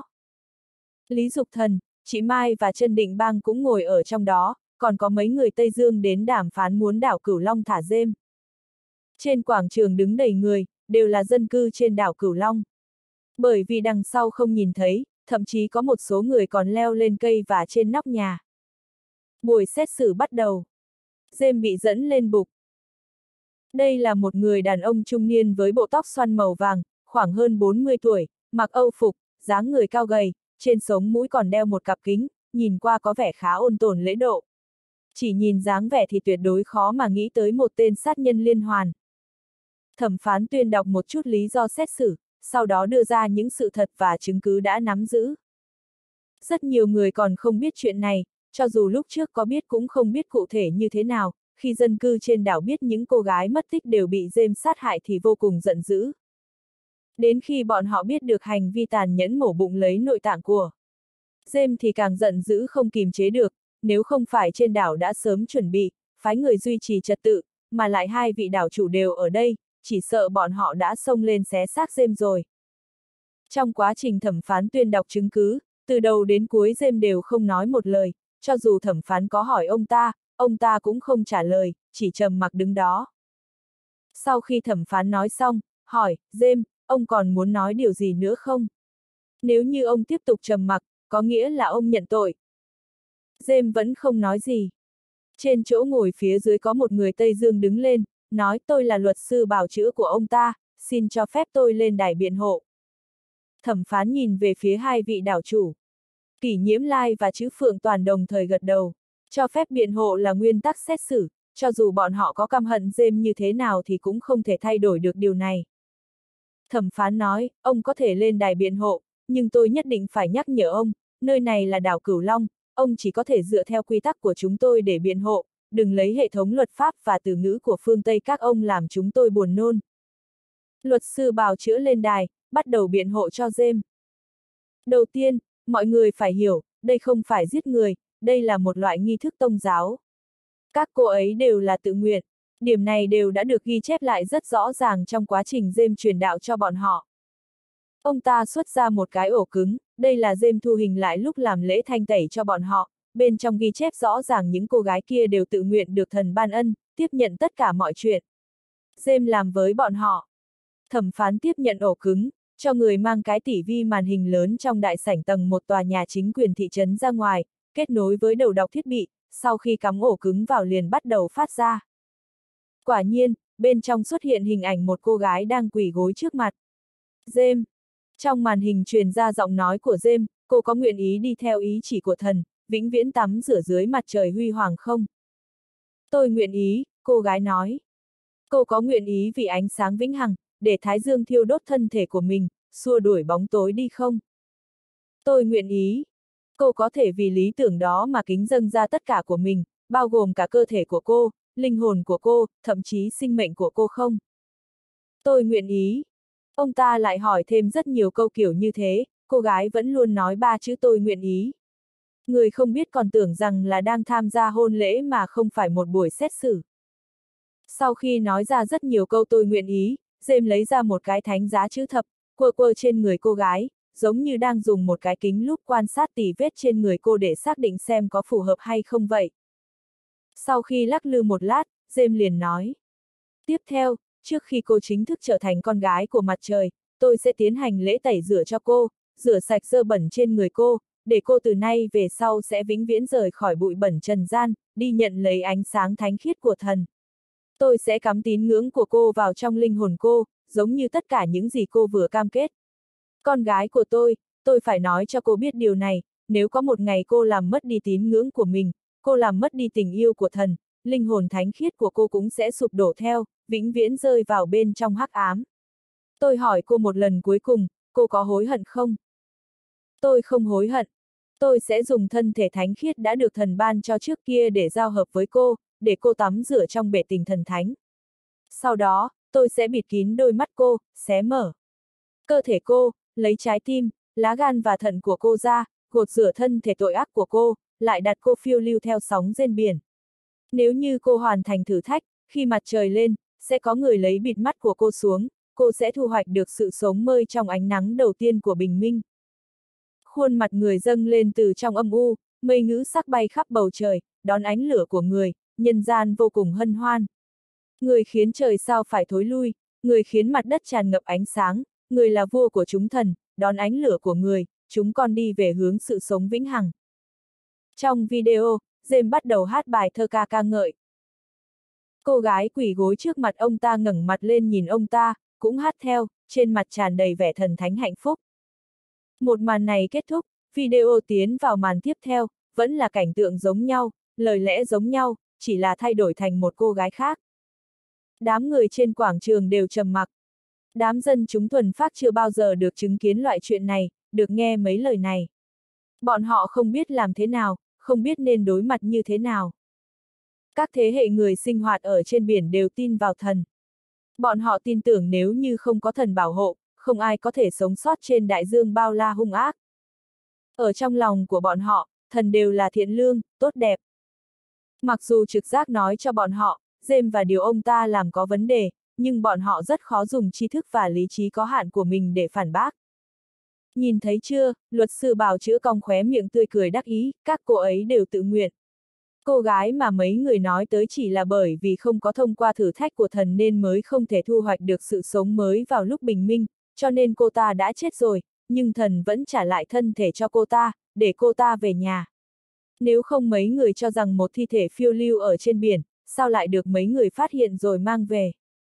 S1: Lý Dục Thần, chị Mai và Trần Định Bang cũng ngồi ở trong đó, còn có mấy người Tây Dương đến đàm phán muốn đảo Cửu Long thả rêm. Trên quảng trường đứng đầy người, đều là dân cư trên đảo Cửu Long. Bởi vì đằng sau không nhìn thấy, thậm chí có một số người còn leo lên cây và trên nóc nhà. Buổi xét xử bắt đầu. Rêm bị dẫn lên bục. Đây là một người đàn ông trung niên với bộ tóc xoăn màu vàng, khoảng hơn 40 tuổi, mặc âu phục, dáng người cao gầy, trên sống mũi còn đeo một cặp kính, nhìn qua có vẻ khá ôn tồn lễ độ. Chỉ nhìn dáng vẻ thì tuyệt đối khó mà nghĩ tới một tên sát nhân liên hoàn. Thẩm phán tuyên đọc một chút lý do xét xử, sau đó đưa ra những sự thật và chứng cứ đã nắm giữ. Rất nhiều người còn không biết chuyện này, cho dù lúc trước có biết cũng không biết cụ thể như thế nào, khi dân cư trên đảo biết những cô gái mất tích đều bị James sát hại thì vô cùng giận dữ. Đến khi bọn họ biết được hành vi tàn nhẫn mổ bụng lấy nội tạng của James thì càng giận dữ không kìm chế được, nếu không phải trên đảo đã sớm chuẩn bị, phái người duy trì trật tự, mà lại hai vị đảo chủ đều ở đây, chỉ sợ bọn họ đã xông lên xé xác James rồi. Trong quá trình thẩm phán tuyên đọc chứng cứ, từ đầu đến cuối James đều không nói một lời, cho dù thẩm phán có hỏi ông ta cũng không trả lời, chỉ trầm mặc đứng đó. Sau khi thẩm phán nói xong, hỏi, James, ông còn muốn nói điều gì nữa không? Nếu như ông tiếp tục trầm mặc, có nghĩa là ông nhận tội. James vẫn không nói gì. Trên chỗ ngồi phía dưới có một người Tây Dương đứng lên, nói tôi là luật sư bào chữa của ông ta, xin cho phép tôi lên đài biện hộ. Thẩm phán nhìn về phía hai vị đảo chủ. Kỷ Nhiễm Lai và Trữ Phượng Toàn đồng thời gật đầu, cho phép biện hộ là nguyên tắc xét xử, cho dù bọn họ có căm hận James như thế nào thì cũng không thể thay đổi được điều này. Thẩm phán nói, ông có thể lên đài biện hộ, nhưng tôi nhất định phải nhắc nhở ông, nơi này là đảo Cửu Long, ông chỉ có thể dựa theo quy tắc của chúng tôi để biện hộ, đừng lấy hệ thống luật pháp và từ ngữ của phương Tây các ông làm chúng tôi buồn nôn. Luật sư bào chữa lên đài, bắt đầu biện hộ cho James. Đầu tiên, mọi người phải hiểu, đây không phải giết người, đây là một loại nghi thức tôn giáo. Các cô ấy đều là tự nguyện, điểm này đều đã được ghi chép lại rất rõ ràng trong quá trình James truyền đạo cho bọn họ. Ông ta xuất ra một cái ổ cứng, đây là James thu hình lại lúc làm lễ thanh tẩy cho bọn họ, bên trong ghi chép rõ ràng những cô gái kia đều tự nguyện được thần ban ân, tiếp nhận tất cả mọi chuyện. James làm với bọn họ. Thẩm phán tiếp nhận ổ cứng, cho người mang cái tỉ vi màn hình lớn trong đại sảnh tầng một tòa nhà chính quyền thị trấn ra ngoài, kết nối với đầu đọc thiết bị, sau khi cắm ổ cứng vào liền bắt đầu phát ra. Quả nhiên, bên trong xuất hiện hình ảnh một cô gái đang quỳ gối trước mặt. James. Trong màn hình truyền ra giọng nói của James, cô có nguyện ý đi theo ý chỉ của thần, vĩnh viễn tắm rửa dưới mặt trời huy hoàng không? Tôi nguyện ý, cô gái nói. Cô có nguyện ý vì ánh sáng vĩnh hằng, để thái dương thiêu đốt thân thể của mình, xua đuổi bóng tối đi không? Tôi nguyện ý. Cô có thể vì lý tưởng đó mà kính dâng ra tất cả của mình, bao gồm cả cơ thể của cô, linh hồn của cô, thậm chí sinh mệnh của cô không? Tôi nguyện ý. Ông ta lại hỏi thêm rất nhiều câu kiểu như thế, cô gái vẫn luôn nói ba chữ tôi nguyện ý. Người không biết còn tưởng rằng là đang tham gia hôn lễ mà không phải một buổi xét xử. Sau khi nói ra rất nhiều câu tôi nguyện ý, James lấy ra một cái thánh giá chữ thập, quơ quơ trên người cô gái, giống như đang dùng một cái kính lúp quan sát tỉ vết trên người cô để xác định xem có phù hợp hay không vậy. Sau khi lắc lư một lát, James liền nói. Tiếp theo, trước khi cô chính thức trở thành con gái của mặt trời, tôi sẽ tiến hành lễ tẩy rửa cho cô, rửa sạch dơ bẩn trên người cô, để cô từ nay về sau sẽ vĩnh viễn rời khỏi bụi bẩn trần gian, đi nhận lấy ánh sáng thánh khiết của thần. Tôi sẽ cắm tín ngưỡng của cô vào trong linh hồn cô, giống như tất cả những gì cô vừa cam kết. Con gái của tôi phải nói cho cô biết điều này, nếu có một ngày cô làm mất đi tín ngưỡng của mình, cô làm mất đi tình yêu của thần, linh hồn thánh khiết của cô cũng sẽ sụp đổ theo, vĩnh viễn rơi vào bên trong hắc ám. Tôi hỏi cô một lần cuối cùng, cô có hối hận không? Tôi không hối hận. Tôi sẽ dùng thân thể thánh khiết đã được thần ban cho trước kia để giao hợp với cô, để cô tắm rửa trong bể tình thần thánh. Sau đó, tôi sẽ bịt kín đôi mắt cô, xé mở cơ thể cô, lấy trái tim, lá gan và thận của cô ra, gột rửa thân thể tội ác của cô, lại đặt cô phiêu lưu theo sóng rên biển. Nếu như cô hoàn thành thử thách, khi mặt trời lên, sẽ có người lấy bịt mắt của cô xuống, cô sẽ thu hoạch được sự sống mơi trong ánh nắng đầu tiên của bình minh. Khuôn mặt người dâng lên từ trong âm u, mây ngữ sắc bay khắp bầu trời, đón ánh lửa của người, nhân gian vô cùng hân hoan. Người khiến trời sao phải thối lui, người khiến mặt đất tràn ngập ánh sáng, người là vua của chúng thần, đón ánh lửa của người, chúng con đi về hướng sự sống vĩnh hằng. Trong video, James bắt đầu hát bài thơ ca ca ngợi. Cô gái quỳ gối trước mặt ông ta ngẩng mặt lên nhìn ông ta, cũng hát theo, trên mặt tràn đầy vẻ thần thánh hạnh phúc. Một màn này kết thúc, video tiến vào màn tiếp theo, vẫn là cảnh tượng giống nhau, lời lẽ giống nhau, chỉ là thay đổi thành một cô gái khác. Đám người trên quảng trường đều trầm mặc. Đám dân chúng thuần phác chưa bao giờ được chứng kiến loại chuyện này, được nghe mấy lời này. Bọn họ không biết làm thế nào, không biết nên đối mặt như thế nào. Các thế hệ người sinh hoạt ở trên biển đều tin vào thần. Bọn họ tin tưởng nếu như không có thần bảo hộ, không ai có thể sống sót trên đại dương bao la hung ác. Ở trong lòng của bọn họ, thần đều là thiện lương, tốt đẹp. Mặc dù trực giác nói cho bọn họ, James và điều ông ta làm có vấn đề, nhưng bọn họ rất khó dùng tri thức và lý trí có hạn của mình để phản bác. Nhìn thấy chưa, luật sư bào chữa cong khóe miệng tươi cười đắc ý, các cô ấy đều tự nguyện. Cô gái mà mấy người nói tới chỉ là bởi vì không có thông qua thử thách của thần nên mới không thể thu hoạch được sự sống mới vào lúc bình minh, cho nên cô ta đã chết rồi, nhưng thần vẫn trả lại thân thể cho cô ta, để cô ta về nhà. Nếu không mấy người cho rằng một thi thể phiêu lưu ở trên biển, sao lại được mấy người phát hiện rồi mang về?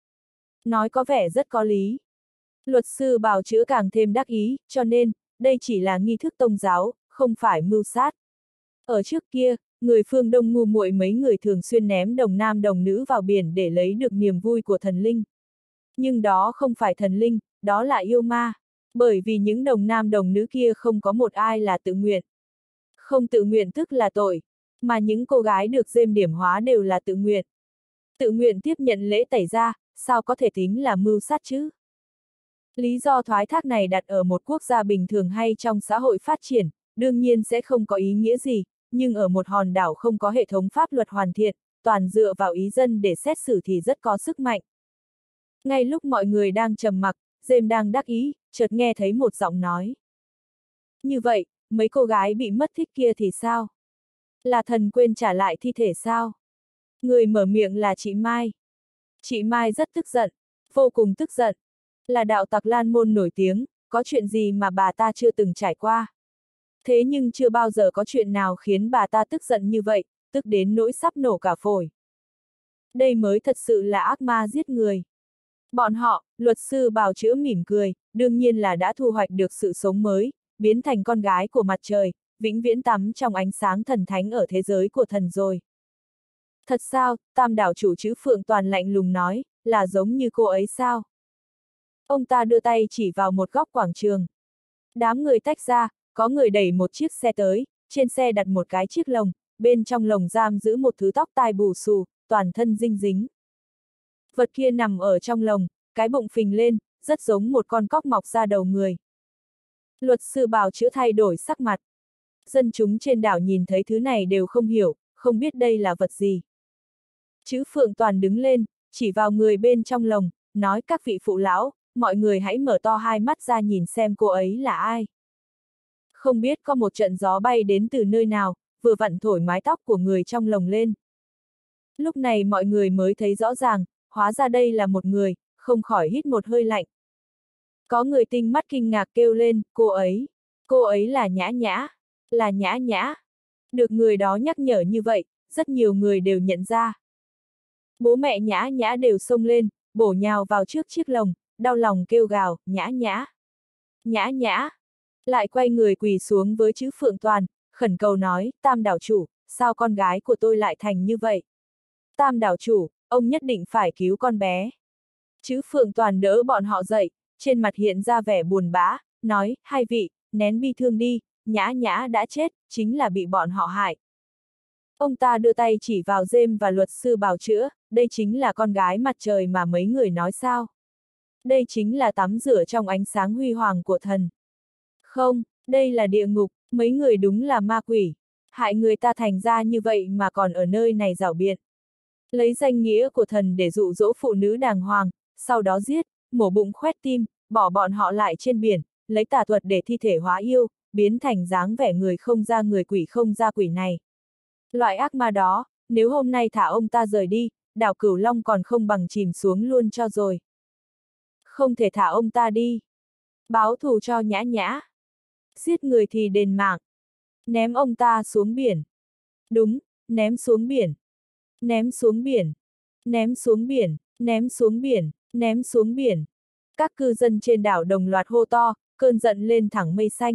S1: Nói có vẻ rất có lý. Luật sư bào chữa càng thêm đắc ý, cho nên, đây chỉ là nghi thức tôn giáo, không phải mưu sát. Ở trước kia, người phương Đông ngu muội mấy người thường xuyên ném đồng nam đồng nữ vào biển để lấy được niềm vui của thần linh. Nhưng đó không phải thần linh, đó là yêu ma. Bởi vì những đồng nam đồng nữ kia không có một ai là tự nguyện. Không tự nguyện tức là tội, mà những cô gái được James điểm hóa đều là tự nguyện. Tự nguyện tiếp nhận lễ tẩy da, sao có thể tính là mưu sát chứ? Lý do thoái thác này đặt ở một quốc gia bình thường hay trong xã hội phát triển, đương nhiên sẽ không có ý nghĩa gì, nhưng ở một hòn đảo không có hệ thống pháp luật hoàn thiện, toàn dựa vào ý dân để xét xử thì rất có sức mạnh. Ngay lúc mọi người đang trầm mặc, James đang đắc ý, chợt nghe thấy một giọng nói. Như vậy, mấy cô gái bị mất tích kia thì sao? Là thần quên trả lại thi thể sao? Người mở miệng là chị Mai. Chị Mai rất tức giận, vô cùng tức giận. Là đạo tặc Lan Môn nổi tiếng, có chuyện gì mà bà ta chưa từng trải qua. Thế nhưng chưa bao giờ có chuyện nào khiến bà ta tức giận như vậy, tức đến nỗi sắp nổ cả phổi. Đây mới thật sự là ác ma giết người. Bọn họ, luật sư bào chữa mỉm cười, đương nhiên là đã thu hoạch được sự sống mới, biến thành con gái của mặt trời, vĩnh viễn tắm trong ánh sáng thần thánh ở thế giới của thần rồi. Thật sao, Tam đảo chủ chữ Phượng Toàn lạnh lùng nói, là giống như cô ấy sao? Ông ta đưa tay chỉ vào một góc quảng trường. Đám người tách ra, có người đẩy một chiếc xe tới, trên xe đặt một cái chiếc lồng, bên trong lồng giam giữ một thứ tóc tai bù xù, toàn thân dinh dính. Vật kia nằm ở trong lồng, cái bụng phình lên, rất giống một con cóc mọc ra đầu người. Luật sư bào chữa thay đổi sắc mặt. Dân chúng trên đảo nhìn thấy thứ này đều không hiểu, không biết đây là vật gì. Chữ Phượng Toàn đứng lên, chỉ vào người bên trong lồng, nói các vị phụ lão, mọi người hãy mở to hai mắt ra nhìn xem cô ấy là ai. Không biết có một trận gió bay đến từ nơi nào, vừa vặn thổi mái tóc của người trong lồng lên. Lúc này mọi người mới thấy rõ ràng, hóa ra đây là một người, không khỏi hít một hơi lạnh. Có người tinh mắt kinh ngạc kêu lên, cô ấy là Nhã Nhã, là Nhã Nhã. Được người đó nhắc nhở như vậy, rất nhiều người đều nhận ra. Bố mẹ Nhã Nhã đều xông lên, bổ nhào vào trước chiếc lồng, đau lòng kêu gào, Nhã Nhã, Nhã Nhã. Lại quay người quỳ xuống với chữ Phượng Toàn, khẩn cầu nói, Tam đảo chủ, sao con gái của tôi lại thành như vậy? Tam đảo chủ, ông nhất định phải cứu con bé. Chữ Phượng Toàn đỡ bọn họ dậy, trên mặt hiện ra vẻ buồn bã, nói, hai vị, nén bi thương đi, Nhã Nhã đã chết, chính là bị bọn họ hại. Ông ta đưa tay chỉ vào James và luật sư bào chữa, đây chính là con gái mặt trời mà mấy người nói sao? Đây chính là tắm rửa trong ánh sáng huy hoàng của thần. Không, đây là địa ngục, mấy người đúng là ma quỷ. Hại người ta thành ra như vậy mà còn ở nơi này giảo biện. Lấy danh nghĩa của thần để dụ dỗ phụ nữ đàng hoàng, sau đó giết, mổ bụng khoét tim, bỏ bọn họ lại trên biển, lấy tà thuật để thi thể hóa yêu, biến thành dáng vẻ người không ra người quỷ không ra quỷ này. Loại ác ma đó, nếu hôm nay thả ông ta rời đi, đảo Cửu Long còn không bằng chìm xuống luôn cho rồi. Không thể thả ông ta đi. Báo thù cho Nhã Nhã. Giết người thì đền mạng. Ném ông ta xuống biển. Đúng, ném xuống biển. Ném xuống biển. Ném xuống biển, ném xuống biển, ném xuống biển. Các cư dân trên đảo đồng loạt hô to, cơn giận lên thẳng mây xanh.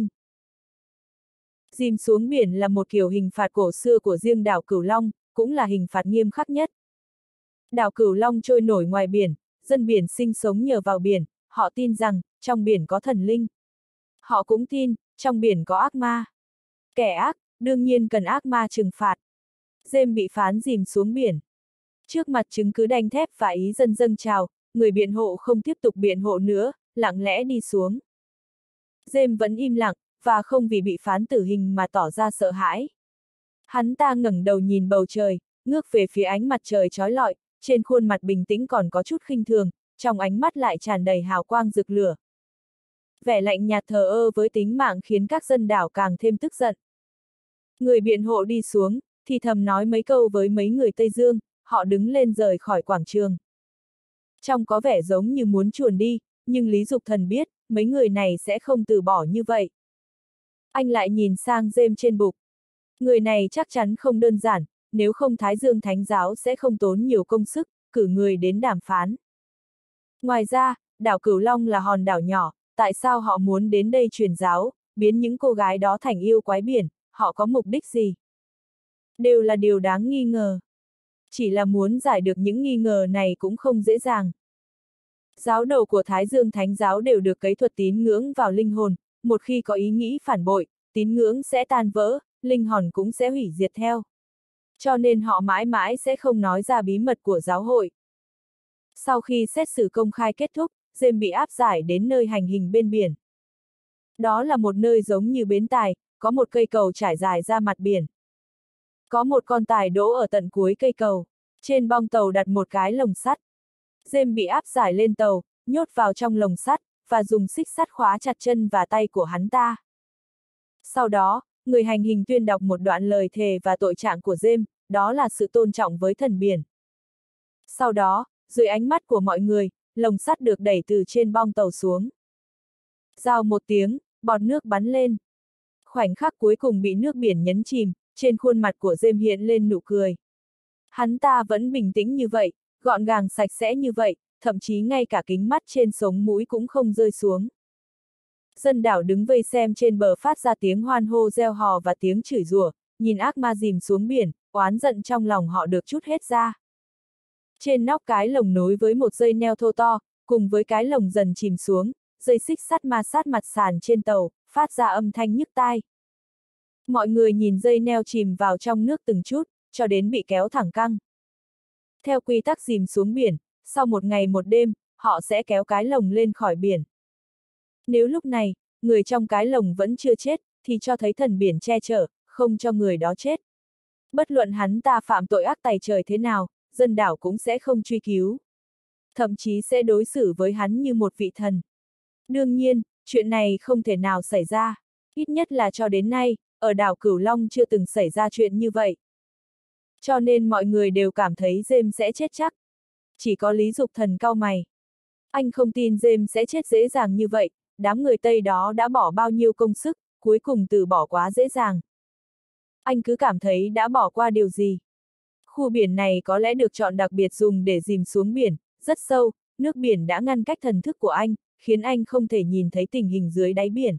S1: Dìm xuống biển là một kiểu hình phạt cổ xưa của riêng đảo Cửu Long, cũng là hình phạt nghiêm khắc nhất. Đảo Cửu Long trôi nổi ngoài biển, dân biển sinh sống nhờ vào biển, họ tin rằng, trong biển có thần linh. Họ cũng tin, trong biển có ác ma. Kẻ ác, đương nhiên cần ác ma trừng phạt. James bị phán dìm xuống biển. Trước mặt chứng cứ đanh thép và ý dân dâng trào, người biện hộ không tiếp tục biện hộ nữa, lặng lẽ đi xuống. James vẫn im lặng, và không vì bị phán tử hình mà tỏ ra sợ hãi. Hắn ta ngẩng đầu nhìn bầu trời, ngước về phía ánh mặt trời chói lọi, trên khuôn mặt bình tĩnh còn có chút khinh thường, trong ánh mắt lại tràn đầy hào quang rực lửa. Vẻ lạnh nhạt thờ ơ với tính mạng khiến các dân đảo càng thêm tức giận. Người biện hộ đi xuống, thì thầm nói mấy câu với mấy người Tây Dương, họ đứng lên rời khỏi quảng trường. Trông có vẻ giống như muốn chuồn đi, nhưng Lý Dục Thần biết, mấy người này sẽ không từ bỏ như vậy. Anh lại nhìn sang James trên bục. Người này chắc chắn không đơn giản, nếu không Thái Dương Thánh Giáo sẽ không tốn nhiều công sức, cử người đến đàm phán. Ngoài ra, đảo Cửu Long là hòn đảo nhỏ, tại sao họ muốn đến đây truyền giáo, biến những cô gái đó thành yêu quái biển, họ có mục đích gì? Đều là điều đáng nghi ngờ. Chỉ là muốn giải được những nghi ngờ này cũng không dễ dàng. Giáo đầu của Thái Dương Thánh Giáo đều được cấy thuật tín ngưỡng vào linh hồn, một khi có ý nghĩ phản bội, tín ngưỡng sẽ tan vỡ, linh hồn cũng sẽ hủy diệt theo. Cho nên họ mãi mãi sẽ không nói ra bí mật của giáo hội. Sau khi xét xử công khai kết thúc, James bị áp giải đến nơi hành hình bên biển. Đó là một nơi giống như bến tàu, có một cây cầu trải dài ra mặt biển. Có một con tàu đỗ ở tận cuối cây cầu, trên bong tàu đặt một cái lồng sắt. James bị áp giải lên tàu, nhốt vào trong lồng sắt, và dùng xích sắt khóa chặt chân và tay của hắn ta. Sau đó, người hành hình tuyên đọc một đoạn lời thề và tội trạng của James, đó là sự tôn trọng với thần biển. Sau đó, dưới ánh mắt của mọi người, lồng sắt được đẩy từ trên bong tàu xuống. Rào một tiếng, bọt nước bắn lên. Khoảnh khắc cuối cùng bị nước biển nhấn chìm, trên khuôn mặt của James hiện lên nụ cười. Hắn ta vẫn bình tĩnh như vậy, gọn gàng sạch sẽ như vậy, thậm chí ngay cả kính mắt trên sống mũi cũng không rơi xuống. Dân đảo đứng vây xem trên bờ phát ra tiếng hoan hô reo hò và tiếng chửi rủa, nhìn ác ma dìm xuống biển, oán giận trong lòng họ được trút hết ra. Trên nóc cái lồng nối với một dây neo thô to, cùng với cái lồng dần chìm xuống, dây xích sắt ma sát mặt sàn trên tàu, phát ra âm thanh nhức tai. Mọi người nhìn dây neo chìm vào trong nước từng chút, cho đến bị kéo thẳng căng. Theo quy tắc dìm xuống biển, sau một ngày một đêm, họ sẽ kéo cái lồng lên khỏi biển. Nếu lúc này, người trong cái lồng vẫn chưa chết, thì cho thấy thần biển che chở, không cho người đó chết. Bất luận hắn ta phạm tội ác tày trời thế nào, dân đảo cũng sẽ không truy cứu. Thậm chí sẽ đối xử với hắn như một vị thần. Đương nhiên, chuyện này không thể nào xảy ra. Ít nhất là cho đến nay, ở đảo Cửu Long chưa từng xảy ra chuyện như vậy. Cho nên mọi người đều cảm thấy James sẽ chết chắc. Chỉ có Lý Dục Thần cau mày. Anh không tin James sẽ chết dễ dàng như vậy, đám người Tây đó đã bỏ bao nhiêu công sức, cuối cùng từ bỏ quá dễ dàng. Anh cứ cảm thấy đã bỏ qua điều gì. Khu biển này có lẽ được chọn đặc biệt dùng để dìm xuống biển, rất sâu, nước biển đã ngăn cách thần thức của anh, khiến anh không thể nhìn thấy tình hình dưới đáy biển.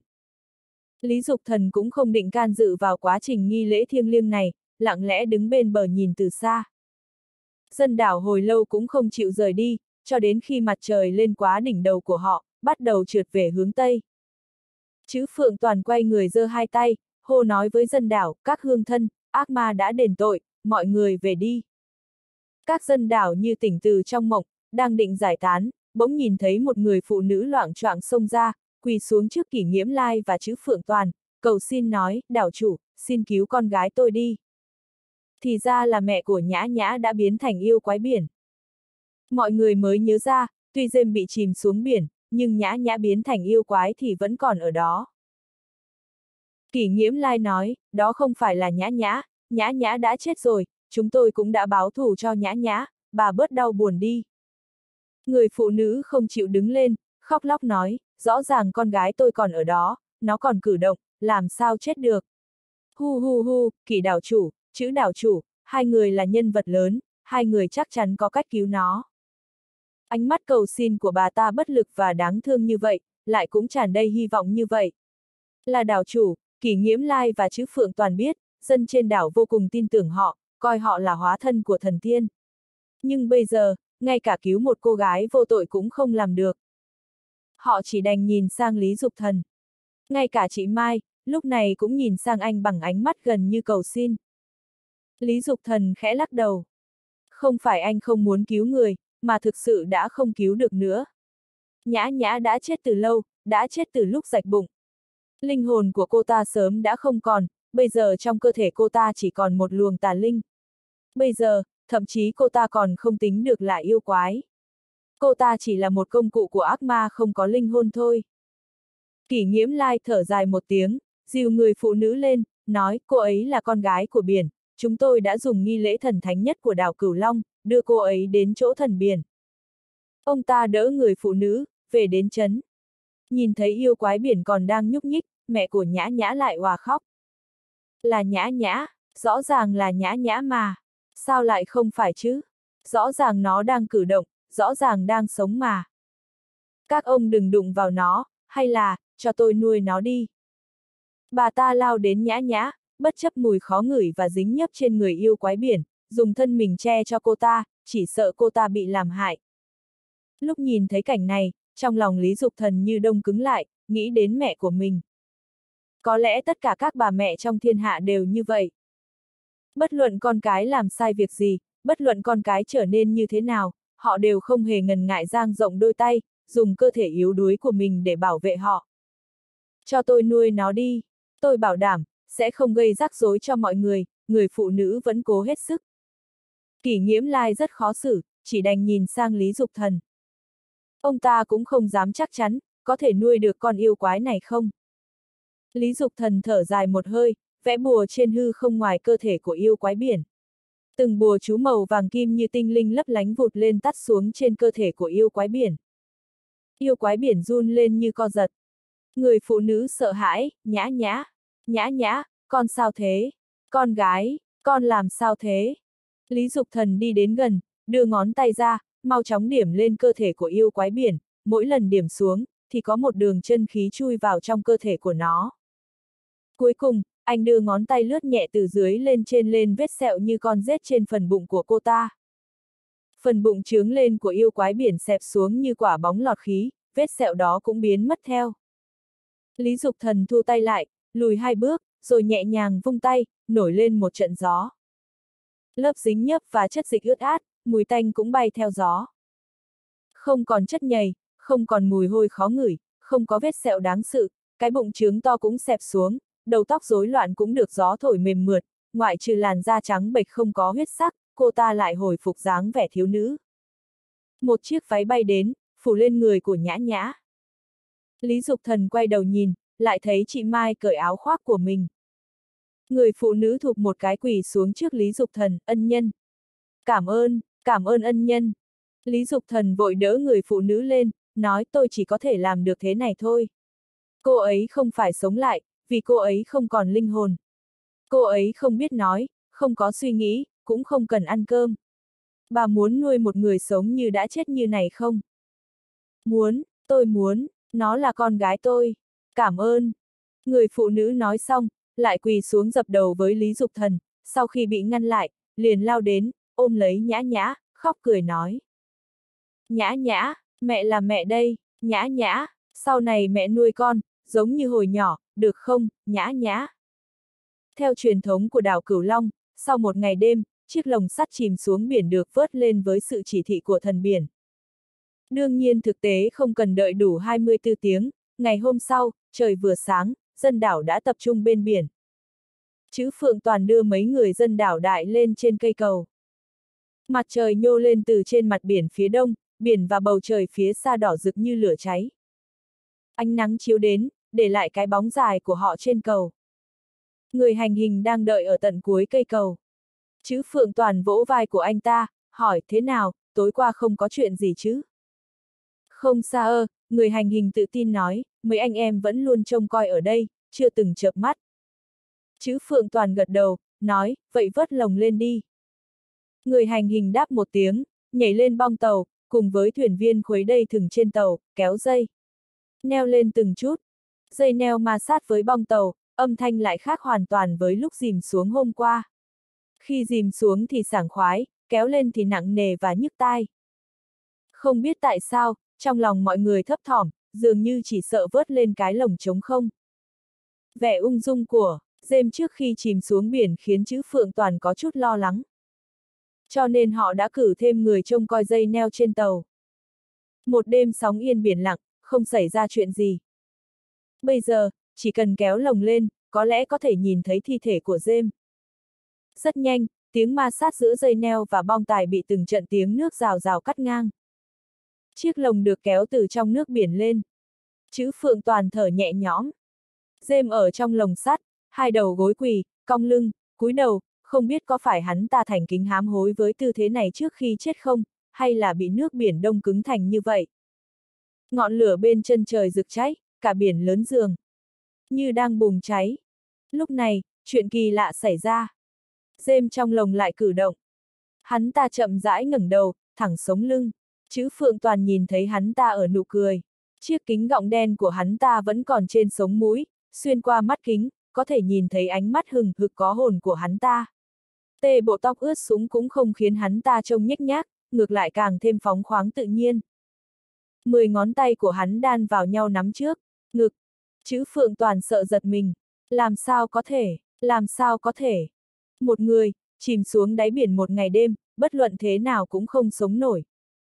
S1: Lý Dục Thần cũng không định can dự vào quá trình nghi lễ thiêng liêng này, lặng lẽ đứng bên bờ nhìn từ xa. Dân đảo hồi lâu cũng không chịu rời đi, cho đến khi mặt trời lên quá đỉnh đầu của họ, bắt đầu trượt về hướng Tây. Chữ Phượng Toàn quay người giơ hai tay, hô nói với dân đảo, các hương thân, ác ma đã đền tội, mọi người về đi. Các dân đảo như tỉnh từ trong mộng, đang định giải tán, bỗng nhìn thấy một người phụ nữ loạng choạng xông ra, quỳ xuống trước Kỷ Nghiễm Lai và chữ Phượng Toàn, cầu xin nói, đảo chủ, xin cứu con gái tôi đi. Thì ra là mẹ của Nhã Nhã đã biến thành yêu quái biển. Mọi người mới nhớ ra, tuy James bị chìm xuống biển, nhưng Nhã Nhã biến thành yêu quái thì vẫn còn ở đó. Kỷ Nghiễm Lai nói, đó không phải là Nhã Nhã, Nhã Nhã đã chết rồi, chúng tôi cũng đã báo thù cho Nhã Nhã, bà bớt đau buồn đi. Người phụ nữ không chịu đứng lên, khóc lóc nói, rõ ràng con gái tôi còn ở đó, nó còn cử động, làm sao chết được. Hu hu hu, Kỷ đảo chủ, chữ đảo chủ, hai người là nhân vật lớn, hai người chắc chắn có cách cứu nó. Ánh mắt cầu xin của bà ta bất lực và đáng thương như vậy, lại cũng tràn đầy hy vọng như vậy. Là đảo chủ, Kỷ Nghiễm Lai và chữ Phượng Toàn biết, dân trên đảo vô cùng tin tưởng họ, coi họ là hóa thân của thần tiên. Nhưng bây giờ, ngay cả cứu một cô gái vô tội cũng không làm được. Họ chỉ đành nhìn sang Lý Dục Thần. Ngay cả chị Mai, lúc này cũng nhìn sang anh bằng ánh mắt gần như cầu xin. Lý Dục Thần khẽ lắc đầu. Không phải anh không muốn cứu người, mà thực sự đã không cứu được nữa. Nhã Nhã đã chết từ lâu, đã chết từ lúc rạch bụng. Linh hồn của cô ta sớm đã không còn, bây giờ trong cơ thể cô ta chỉ còn một luồng tà linh. Bây giờ, thậm chí cô ta còn không tính được là yêu quái. Cô ta chỉ là một công cụ của ác ma không có linh hồn thôi. Kỷ Nghiễm Lai thở dài một tiếng, dìu người phụ nữ lên, nói cô ấy là con gái của biển, chúng tôi đã dùng nghi lễ thần thánh nhất của đảo Cửu Long, đưa cô ấy đến chỗ thần biển. Ông ta đỡ người phụ nữ, về đến trấn. Nhìn thấy yêu quái biển còn đang nhúc nhích, mẹ của Nhã Nhã lại òa khóc. Là Nhã Nhã, rõ ràng là Nhã Nhã mà. Sao lại không phải chứ? Rõ ràng nó đang cử động, rõ ràng đang sống mà. Các ông đừng đụng vào nó, hay là, cho tôi nuôi nó đi. Bà ta lao đến Nhã Nhã, bất chấp mùi khó ngửi và dính nhấp trên người yêu quái biển, dùng thân mình che cho cô ta, chỉ sợ cô ta bị làm hại. Lúc nhìn thấy cảnh này, trong lòng Lý Dục Thần như đông cứng lại, nghĩ đến mẹ của mình. Có lẽ tất cả các bà mẹ trong thiên hạ đều như vậy. Bất luận con cái làm sai việc gì, bất luận con cái trở nên như thế nào, họ đều không hề ngần ngại dang rộng đôi tay, dùng cơ thể yếu đuối của mình để bảo vệ họ. Cho tôi nuôi nó đi, tôi bảo đảm, sẽ không gây rắc rối cho mọi người, người phụ nữ vẫn cố hết sức. Kỷ Nghiễm Lai rất khó xử, chỉ đành nhìn sang Lý Dục Thần. Ông ta cũng không dám chắc chắn, có thể nuôi được con yêu quái này không? Lý Dục Thần thở dài một hơi, vẽ bùa trên hư không ngoài cơ thể của yêu quái biển. Từng bùa chú màu vàng kim như tinh linh lấp lánh vụt lên tắt xuống trên cơ thể của yêu quái biển. Yêu quái biển run lên như co giật. Người phụ nữ sợ hãi, Nhã Nhã, Nhã Nhã, con sao thế? Con gái, con làm sao thế? Lý Dục Thần đi đến gần, đưa ngón tay ra, mau chóng điểm lên cơ thể của yêu quái biển, mỗi lần điểm xuống, thì có một đường chân khí chui vào trong cơ thể của nó. Cuối cùng, anh đưa ngón tay lướt nhẹ từ dưới lên trên lên vết sẹo như con rết trên phần bụng của cô ta. Phần bụng trướng lên của yêu quái biển xẹp xuống như quả bóng lọt khí, vết sẹo đó cũng biến mất theo. Lý Dục Thần thu tay lại, lùi 2 bước, rồi nhẹ nhàng vung tay, nổi lên một trận gió. Lớp dính nhớp và chất dịch ướt át, mùi tanh cũng bay theo gió. Không còn chất nhầy, không còn mùi hôi khó ngửi, không có vết sẹo đáng sự, cái bụng trướng to cũng xẹp xuống, đầu tóc rối loạn cũng được gió thổi mềm mượt, ngoại trừ làn da trắng bệch không có huyết sắc, cô ta lại hồi phục dáng vẻ thiếu nữ. Một chiếc váy bay đến, phủ lên người của Nhã Nhã. Lý Dục Thần quay đầu nhìn, lại thấy chị Mai cởi áo khoác của mình. Người phụ nữ thụp một cái quỳ xuống trước Lý Dục Thần, ân nhân. Cảm ơn ân nhân. Lý Dục Thần vội đỡ người phụ nữ lên, nói tôi chỉ có thể làm được thế này thôi. Cô ấy không phải sống lại, vì cô ấy không còn linh hồn. Cô ấy không biết nói, không có suy nghĩ, cũng không cần ăn cơm. Bà muốn nuôi một người sống như đã chết như này không? Muốn, tôi muốn, nó là con gái tôi. Cảm ơn. Người phụ nữ nói xong, lại quỳ xuống dập đầu với Lý Dục Thần, sau khi bị ngăn lại, liền lao đến, ôm lấy Nhã Nhã, khóc cười nói. Nhã Nhã, mẹ là mẹ đây, Nhã Nhã, sau này mẹ nuôi con, giống như hồi nhỏ, được không, Nhã Nhã. Theo truyền thống của đảo Cửu Long, sau một ngày đêm, chiếc lồng sắt chìm xuống biển được vớt lên với sự chỉ thị của thần biển. Đương nhiên thực tế không cần đợi đủ 24 tiếng, ngày hôm sau, trời vừa sáng, dân đảo đã tập trung bên biển. Chữ Phượng Toàn đưa mấy người dân đảo đại lên trên cây cầu. Mặt trời nhô lên từ trên mặt biển phía đông, biển và bầu trời phía xa đỏ rực như lửa cháy. Ánh nắng chiếu đến, để lại cái bóng dài của họ trên cầu. Người hành hình đang đợi ở tận cuối cây cầu. Chữ Phượng Toàn vỗ vai của anh ta, hỏi thế nào, tối qua không có chuyện gì chứ? Không sao, người hành hình tự tin nói, mấy anh em vẫn luôn trông coi ở đây, chưa từng chợp mắt. Chữ Phượng Toàn gật đầu, nói, vậy vớt lồng lên đi. Người hành hình đáp một tiếng, nhảy lên bong tàu, cùng với thuyền viên khuấy đầy thừng trên tàu, kéo dây. Neo lên từng chút. Dây neo ma sát với bong tàu, âm thanh lại khác hoàn toàn với lúc dìm xuống hôm qua. Khi dìm xuống thì sảng khoái, kéo lên thì nặng nề và nhức tai. Không biết tại sao, trong lòng mọi người thấp thỏm, dường như chỉ sợ vớt lên cái lồng trống không. Vẻ ung dung của James trước khi chìm xuống biển khiến chữ Phượng Toàn có chút lo lắng. Cho nên họ đã cử thêm người trông coi dây neo trên tàu. Một đêm sóng yên biển lặng, không xảy ra chuyện gì. Bây giờ, chỉ cần kéo lồng lên, có lẽ có thể nhìn thấy thi thể của James. Rất nhanh, tiếng ma sát giữa dây neo và bong tải bị từng trận tiếng nước rào rào cắt ngang. Chiếc lồng được kéo từ trong nước biển lên. Chữ Phượng Toàn thở nhẹ nhõm. James ở trong lồng sắt, hai đầu gối quỳ, cong lưng, cúi đầu, không biết có phải hắn ta thành kính hám hối với tư thế này trước khi chết không, hay là bị nước biển đông cứng thành như vậy. Ngọn lửa bên chân trời rực cháy, cả biển lớn dường như đang bùng cháy. Lúc này, chuyện kỳ lạ xảy ra. James trong lồng lại cử động. Hắn ta chậm rãi ngẩng đầu, thẳng sống lưng. Chữ Phượng Toàn nhìn thấy hắn ta ở nụ cười. Chiếc kính gọng đen của hắn ta vẫn còn trên sống mũi, xuyên qua mắt kính, có thể nhìn thấy ánh mắt hừng hực có hồn của hắn ta. Bộ tóc ướt sũng cũng không khiến hắn ta trông nhếch nhác, ngược lại càng thêm phóng khoáng tự nhiên. 10 ngón tay của hắn đan vào nhau nắm trước ngực. Chữ Phượng Toàn sợ giật mình. Làm sao có thể, làm sao có thể. Một người, chìm xuống đáy biển một ngày đêm, bất luận thế nào cũng không sống nổi.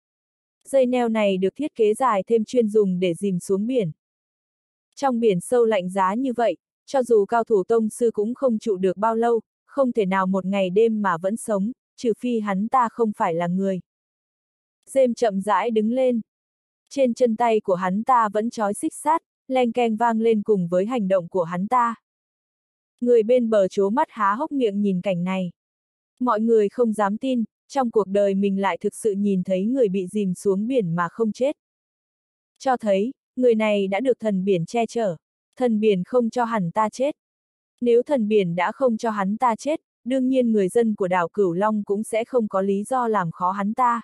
S1: Dây neo này được thiết kế dài thêm chuyên dùng để dìm xuống biển. Trong biển sâu lạnh giá như vậy, cho dù cao thủ tông sư cũng không trụ được bao lâu, không thể nào một ngày đêm mà vẫn sống, trừ phi hắn ta không phải là người. James chậm rãi đứng lên. Trên chân tay của hắn ta vẫn trói xích sắt, leng keng vang lên cùng với hành động của hắn ta. Người bên bờ trố mắt há hốc miệng nhìn cảnh này. Mọi người không dám tin, trong cuộc đời mình lại thực sự nhìn thấy người bị dìm xuống biển mà không chết. Cho thấy, người này đã được thần biển che chở. Thần biển không cho hắn ta chết. Nếu thần biển đã không cho hắn ta chết, đương nhiên người dân của đảo Cửu Long cũng sẽ không có lý do làm khó hắn ta.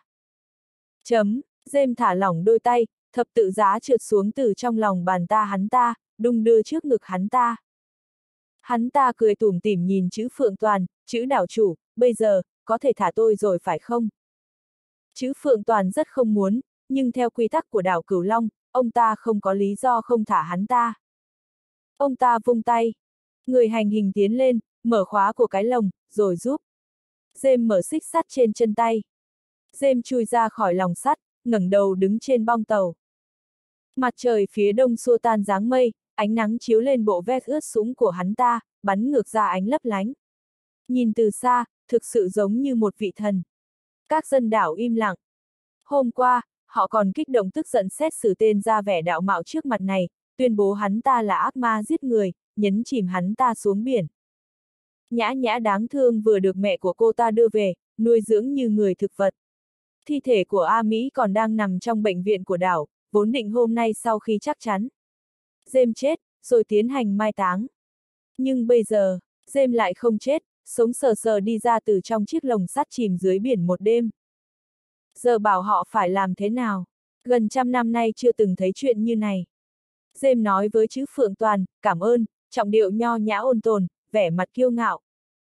S1: James thả lỏng đôi tay, thập tự giá trượt xuống từ trong lòng bàn ta hắn ta, đung đưa trước ngực hắn ta. Hắn ta cười tủm tỉm nhìn chữ Phượng Toàn, chữ đảo chủ, bây giờ, có thể thả tôi rồi phải không? Chữ Phượng Toàn rất không muốn, nhưng theo quy tắc của đảo Cửu Long, ông ta không có lý do không thả hắn ta. Ông ta vung tay. Người hành hình tiến lên, mở khóa của cái lồng, rồi giúp James mở xích sắt trên chân tay. James chui ra khỏi lòng sắt, ngẩng đầu đứng trên bong tàu. Mặt trời phía đông xua tan dáng mây, ánh nắng chiếu lên bộ vest ướt sũng của hắn ta, bắn ngược ra ánh lấp lánh. Nhìn từ xa, thực sự giống như một vị thần. Các dân đảo im lặng. Hôm qua, họ còn kích động tức giận xét xử tên ra vẻ đạo mạo trước mặt này, tuyên bố hắn ta là ác ma giết người, nhấn chìm hắn ta xuống biển. Nhã Nhã đáng thương vừa được mẹ của cô ta đưa về, nuôi dưỡng như người thực vật. Thi thể của A Mỹ còn đang nằm trong bệnh viện của đảo, vốn định hôm nay sau khi chắc chắn James chết, rồi tiến hành mai táng. Nhưng bây giờ, James lại không chết, sống sờ sờ đi ra từ trong chiếc lồng sắt chìm dưới biển một đêm. Giờ bảo họ phải làm thế nào? Gần 100 năm nay chưa từng thấy chuyện như này. James nói với chữ Phượng Toàn, cảm ơn, trọng điệu nho nhã ôn tồn, vẻ mặt kiêu ngạo.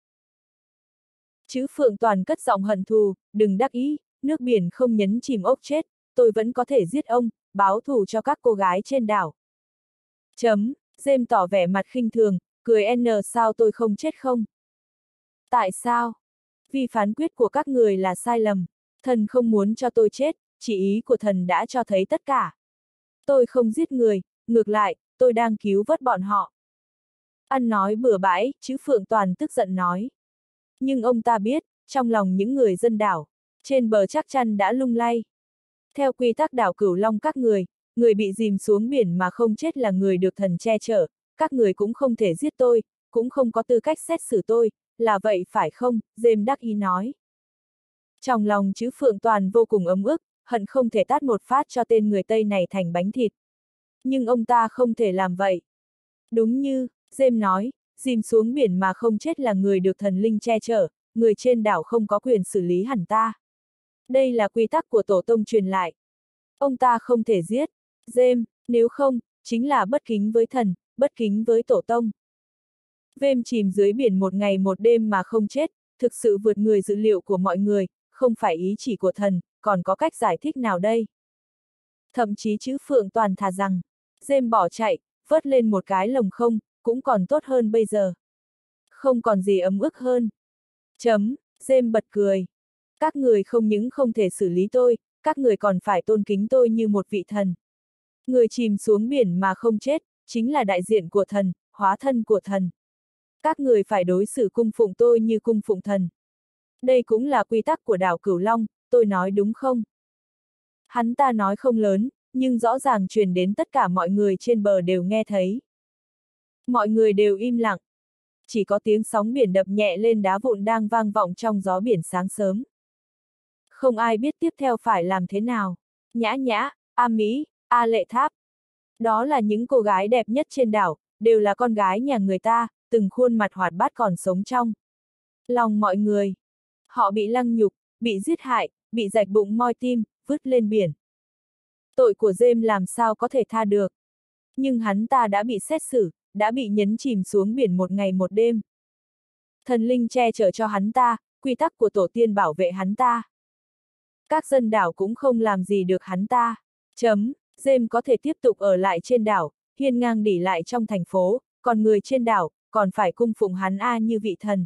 S1: Chữ Phượng Toàn cất giọng hận thù, đừng đắc ý, nước biển không nhấn chìm ốc chết, tôi vẫn có thể giết ông, báo thù cho các cô gái trên đảo. James tỏ vẻ mặt khinh thường, cười sao tôi không chết không? Tại sao? Vì phán quyết của các người là sai lầm. Thần không muốn cho tôi chết, chỉ ý của thần đã cho thấy tất cả. Tôi không giết người, ngược lại, tôi đang cứu vớt bọn họ. Ăn nói bừa bãi, chữ Phượng Toàn tức giận nói. Nhưng ông ta biết, trong lòng những người dân đảo, trên bờ chắc chắn đã lung lay. Theo quy tắc đảo Cửu Long các người bị dìm xuống biển mà không chết là người được thần che chở, các người cũng không thể giết tôi, cũng không có tư cách xét xử tôi, là vậy phải không? James đắc ý nói. Trong lòng chữ Phượng Toàn vô cùng ấm ức, hận không thể tát một phát cho tên người Tây này thành bánh thịt. Nhưng ông ta không thể làm vậy. Đúng như James nói, dìm xuống biển mà không chết là người được thần linh che chở, người trên đảo không có quyền xử lý hẳn ta. Đây là quy tắc của tổ tông truyền lại. Ông ta không thể giết James, nếu không, chính là bất kính với thần, bất kính với tổ tông. James chìm dưới biển một ngày một đêm mà không chết, thực sự vượt người dự liệu của mọi người, không phải ý chỉ của thần, còn có cách giải thích nào đây? Thậm chí chữ Phượng Toàn thà rằng, James bỏ chạy, vớt lên một cái lồng không, cũng còn tốt hơn bây giờ. Không còn gì ấm ức hơn. James bật cười. Các người không những không thể xử lý tôi, các người còn phải tôn kính tôi như một vị thần. Người chìm xuống biển mà không chết, chính là đại diện của thần, hóa thân của thần. Các người phải đối xử cung phụng tôi như cung phụng thần. Đây cũng là quy tắc của đảo Cửu Long, tôi nói đúng không? Hắn ta nói không lớn, nhưng rõ ràng truyền đến tất cả mọi người trên bờ đều nghe thấy. Mọi người đều im lặng. Chỉ có tiếng sóng biển đập nhẹ lên đá vụn đang vang vọng trong gió biển sáng sớm. Không ai biết tiếp theo phải làm thế nào. Nhã Nhã, A Mỹ, A Lệ Tháp. Đó là những cô gái đẹp nhất trên đảo, đều là con gái nhà người ta, từng khuôn mặt hoạt bát còn sống trong lòng mọi người. Họ bị lăng nhục, bị giết hại, bị rạch bụng moi tim, vứt lên biển. Tội của James làm sao có thể tha được. Nhưng hắn ta đã bị xét xử, đã bị nhấn chìm xuống biển một ngày một đêm. Thần linh che chở cho hắn ta, quy tắc của tổ tiên bảo vệ hắn ta. Các dân đảo cũng không làm gì được hắn ta. James có thể tiếp tục ở lại trên đảo, hiên ngang đỉ lại trong thành phố, còn người trên đảo, còn phải cung phụng hắn như vị thần.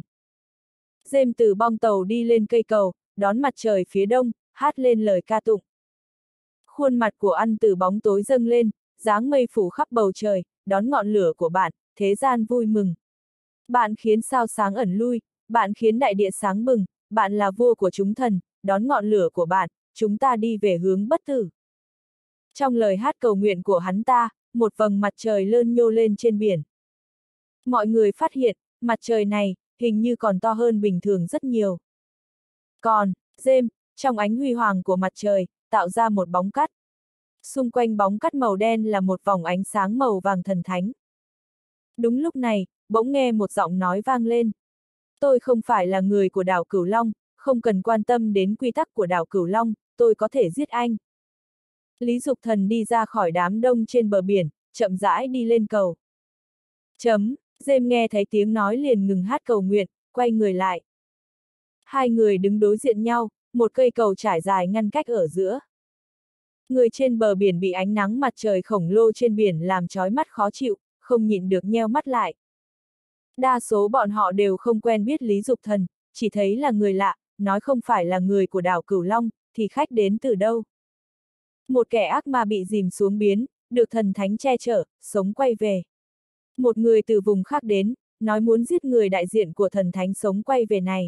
S1: James từ bong tàu đi lên cây cầu, đón mặt trời phía đông, hát lên lời ca tụng. Khuôn mặt của anh từ bóng tối dâng lên, dáng mây phủ khắp bầu trời, đón ngọn lửa của bạn, thế gian vui mừng. Bạn khiến sao sáng ẩn lui, bạn khiến đại địa sáng bừng, bạn là vua của chúng thần, đón ngọn lửa của bạn, chúng ta đi về hướng bất tử. Trong lời hát cầu nguyện của hắn ta, một vầng mặt trời lơn nhô lên trên biển. Mọi người phát hiện, mặt trời này, hình như còn to hơn bình thường rất nhiều. Còn, James, trong ánh huy hoàng của mặt trời, tạo ra một bóng cắt. Xung quanh bóng cắt màu đen là một vòng ánh sáng màu vàng thần thánh. Đúng lúc này, bỗng nghe một giọng nói vang lên. Tôi không phải là người của đảo Cửu Long, không cần quan tâm đến quy tắc của đảo Cửu Long, tôi có thể giết anh. Lý Dục Thần đi ra khỏi đám đông trên bờ biển, chậm rãi đi lên cầu. James nghe thấy tiếng nói liền ngừng hát cầu nguyện, quay người lại. Hai người đứng đối diện nhau, một cây cầu trải dài ngăn cách ở giữa. Người trên bờ biển bị ánh nắng mặt trời khổng lồ trên biển làm chói mắt khó chịu, không nhịn được nheo mắt lại. Đa số bọn họ đều không quen biết Lý Dục Thần, chỉ thấy là người lạ, nói không phải là người của đảo Cửu Long, thì khách đến từ đâu. Một kẻ ác ma bị dìm xuống biển, được thần thánh che chở, sống quay về. Một người từ vùng khác đến, nói muốn giết người đại diện của thần thánh sống quay về này.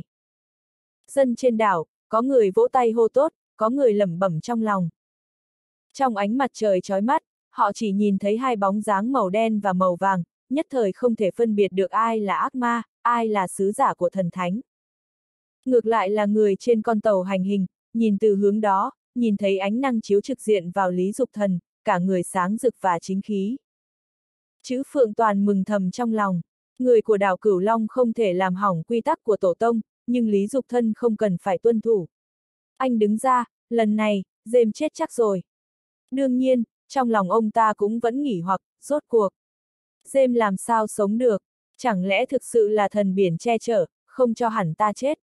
S1: Dân trên đảo, có người vỗ tay hô tốt, có người lẩm bẩm trong lòng. Trong ánh mặt trời chói mắt, họ chỉ nhìn thấy hai bóng dáng màu đen và màu vàng, nhất thời không thể phân biệt được ai là ác ma, ai là sứ giả của thần thánh. Ngược lại là người trên con tàu hành hình, nhìn từ hướng đó, nhìn thấy ánh nắng chiếu trực diện vào Lý Dục Thần, cả người sáng rực và chính khí. Chữ Phượng Toàn mừng thầm trong lòng, người của đảo Cửu Long không thể làm hỏng quy tắc của tổ tông, nhưng Lý Dục Thân không cần phải tuân thủ. Anh đứng ra, lần này, James chết chắc rồi. Đương nhiên, trong lòng ông ta cũng vẫn nghỉ hoặc, rốt cuộc. James làm sao sống được, chẳng lẽ thực sự là thần biển che chở, không cho hẳn ta chết.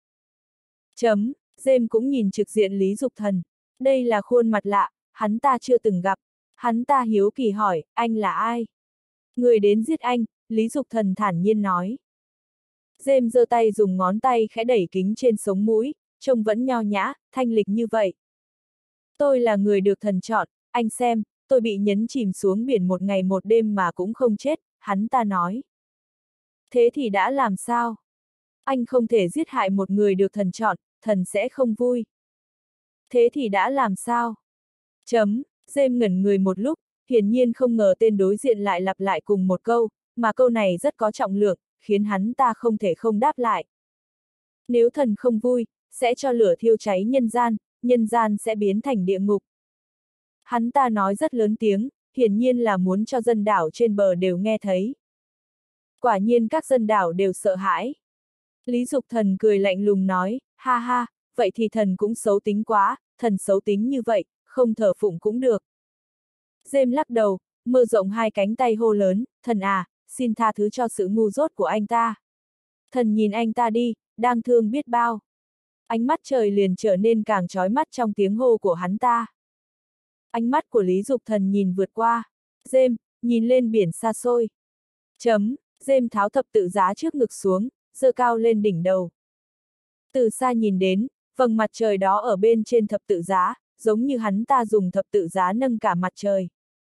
S1: James cũng nhìn trực diện Lý Dục Thần. Đây là khuôn mặt lạ, hắn ta chưa từng gặp. Hắn ta hiếu kỳ hỏi, anh là ai? Người đến giết anh, Lý Dục Thần thản nhiên nói. James giơ tay dùng ngón tay khẽ đẩy kính trên sống mũi, trông vẫn nho nhã, thanh lịch như vậy. Tôi là người được thần chọn, anh xem, tôi bị nhấn chìm xuống biển một ngày một đêm mà cũng không chết, hắn ta nói. Thế thì đã làm sao? Anh không thể giết hại một người được thần chọn, thần sẽ không vui. Thế thì đã làm sao? James ngẩn người một lúc, hiển nhiên không ngờ tên đối diện lại lặp lại cùng một câu, mà câu này rất có trọng lượng, khiến hắn ta không thể không đáp lại. Nếu thần không vui, sẽ cho lửa thiêu cháy nhân gian sẽ biến thành địa ngục. Hắn ta nói rất lớn tiếng, hiển nhiên là muốn cho dân đảo trên bờ đều nghe thấy. Quả nhiên các dân đảo đều sợ hãi. Lý Dục Thần cười lạnh lùng nói, ha ha, vậy thì thần cũng xấu tính quá, thần xấu tính như vậy, không thờ phụng cũng được. James lắc đầu, mở rộng hai cánh tay hô lớn, thần à, xin tha thứ cho sự ngu dốt của anh ta. Thần nhìn anh ta đi, đang thương biết bao. Ánh mắt trời liền trở nên càng chói mắt trong tiếng hô của hắn ta. Ánh mắt của Lý Dục Thần nhìn vượt qua. James, nhìn lên biển xa xôi. Dêm tháo thập tự giá trước ngực xuống, giơ cao lên đỉnh đầu. Từ xa nhìn đến, vầng mặt trời đó ở bên trên thập tự giá, giống như hắn ta dùng thập tự giá nâng cả mặt trời.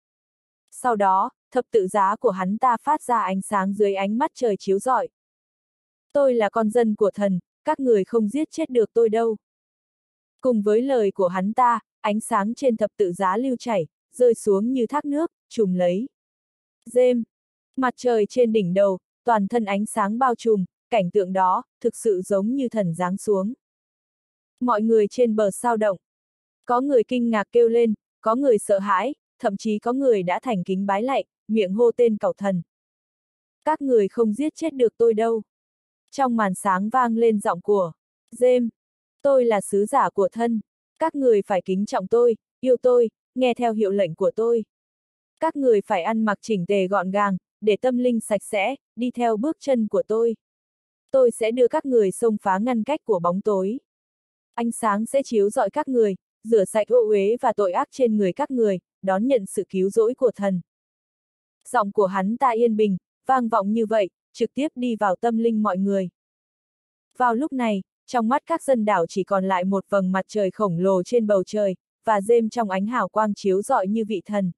S1: Sau đó, thập tự giá của hắn ta phát ra ánh sáng dưới ánh mắt trời chiếu rọi. Tôi là con dân của thần, các người không giết chết được tôi đâu. Cùng với lời của hắn ta, ánh sáng trên thập tự giá lưu chảy, rơi xuống như thác nước, trùm lấy. Dêm, mặt trời trên đỉnh đầu, toàn thân ánh sáng bao trùm, cảnh tượng đó, thực sự giống như thần giáng xuống. Mọi người trên bờ sao động. Có người kinh ngạc kêu lên, có người sợ hãi, thậm chí có người đã thành kính bái lạy, miệng hô tên cẩu thần. Các người không giết chết được tôi đâu. Trong màn sáng vang lên giọng của Dêm. Tôi là sứ giả của thân. Các người phải kính trọng tôi, yêu tôi, nghe theo hiệu lệnh của tôi. Các người phải ăn mặc chỉnh tề gọn gàng, để tâm linh sạch sẽ, đi theo bước chân của tôi. Tôi sẽ đưa các người xông phá ngăn cách của bóng tối. Ánh sáng sẽ chiếu rọi các người, rửa sạch ô uế và tội ác trên người các người, đón nhận sự cứu rỗi của thần. Giọng của hắn ta yên bình, vang vọng như vậy, trực tiếp đi vào tâm linh mọi người. Vào lúc này, trong mắt các dân đảo chỉ còn lại một vầng mặt trời khổng lồ trên bầu trời, và Dêm trong ánh hào quang chiếu rọi như vị thần.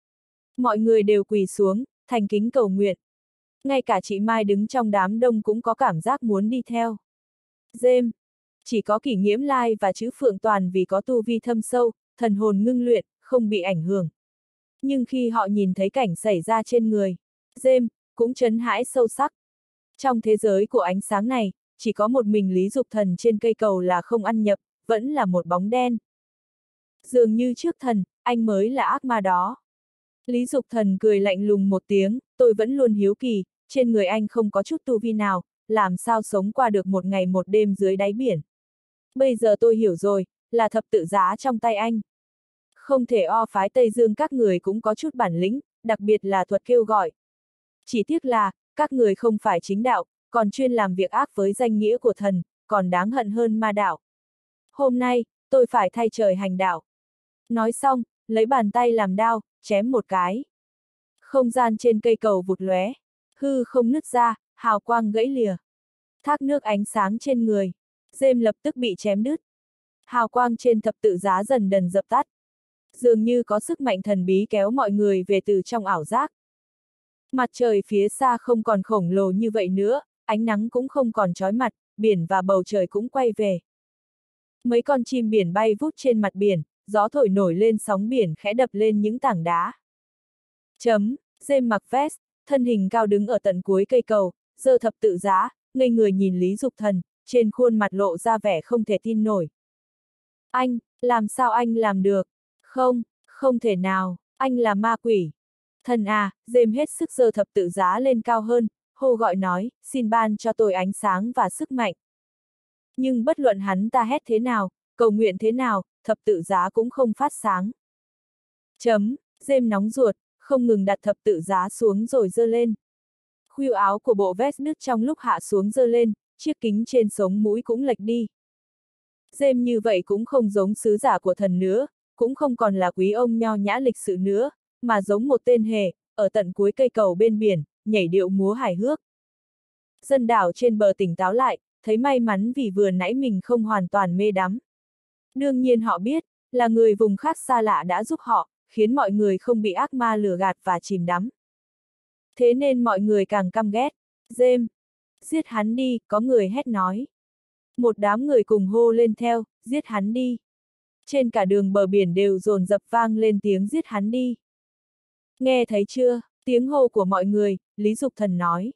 S1: Mọi người đều quỳ xuống, thành kính cầu nguyện. Ngay cả chị Mai đứng trong đám đông cũng có cảm giác muốn đi theo. Dêm. Chỉ có Kỷ Nghiễm Lai và Chữ Phượng Toàn vì có tu vi thâm sâu, thần hồn ngưng luyện, không bị ảnh hưởng. Nhưng khi họ nhìn thấy cảnh xảy ra trên người Dêm, cũng chấn hãi sâu sắc. Trong thế giới của ánh sáng này, chỉ có một mình Lý Dục Thần trên cây cầu là không ăn nhập, vẫn là một bóng đen. Dường như trước thần, anh mới là ác ma đó. Lý Dục Thần cười lạnh lùng một tiếng, tôi vẫn luôn hiếu kỳ, trên người anh không có chút tu vi nào, làm sao sống qua được một ngày một đêm dưới đáy biển. Bây giờ tôi hiểu rồi, là thập tự giá trong tay anh. Không thể o phái Tây Dương các người cũng có chút bản lĩnh, đặc biệt là thuật kêu gọi. Chỉ tiếc là, các người không phải chính đạo, còn chuyên làm việc ác với danh nghĩa của thần, còn đáng hận hơn ma đạo. Hôm nay, tôi phải thay trời hành đạo. Nói xong, lấy bàn tay làm đao, chém một cái. Không gian trên cây cầu vụt lóe, hư không nứt ra, hào quang gãy lìa. Thác nước ánh sáng trên người, Dêm lập tức bị chém đứt. Hào quang trên thập tự giá dần dần dập tắt. Dường như có sức mạnh thần bí kéo mọi người về từ trong ảo giác. Mặt trời phía xa không còn khổng lồ như vậy nữa, ánh nắng cũng không còn chói mặt, biển và bầu trời cũng quay về. Mấy con chim biển bay vút trên mặt biển, gió thổi nổi lên sóng biển khẽ đập lên những tảng đá. Dêm mặc vest, thân hình cao đứng ở tận cuối cây cầu, giơ thập tự giá, ngây người nhìn Lý Dục Thần, trên khuôn mặt lộ ra vẻ không thể tin nổi. Anh, làm sao anh làm được? Không, không thể nào, anh là ma quỷ. Thần à, Dêm hết sức giơ thập tự giá lên cao hơn, hô gọi nói, xin ban cho tôi ánh sáng và sức mạnh. Nhưng bất luận hắn ta hét thế nào, cầu nguyện thế nào, thập tự giá cũng không phát sáng. Dêm nóng ruột, không ngừng đặt thập tự giá xuống rồi giơ lên. Khuỷu áo của bộ vest nứt trong lúc hạ xuống giơ lên, chiếc kính trên sống mũi cũng lệch đi. Dêm như vậy cũng không giống sứ giả của thần nữa, cũng không còn là quý ông nho nhã lịch sự nữa, mà giống một tên hề, ở tận cuối cây cầu bên biển, nhảy điệu múa hài hước. Dân đảo trên bờ tỉnh táo lại, thấy may mắn vì vừa nãy mình không hoàn toàn mê đắm. Đương nhiên họ biết, là người vùng khác xa lạ đã giúp họ, khiến mọi người không bị ác ma lừa gạt và chìm đắm. Thế nên mọi người càng căm ghét. Dêm, giết hắn đi, có người hét nói. Một đám người cùng hô lên theo, giết hắn đi. Trên cả đường bờ biển đều dồn dập vang lên tiếng giết hắn đi. Nghe thấy chưa, tiếng hô của mọi người, Lý Dục Thần nói.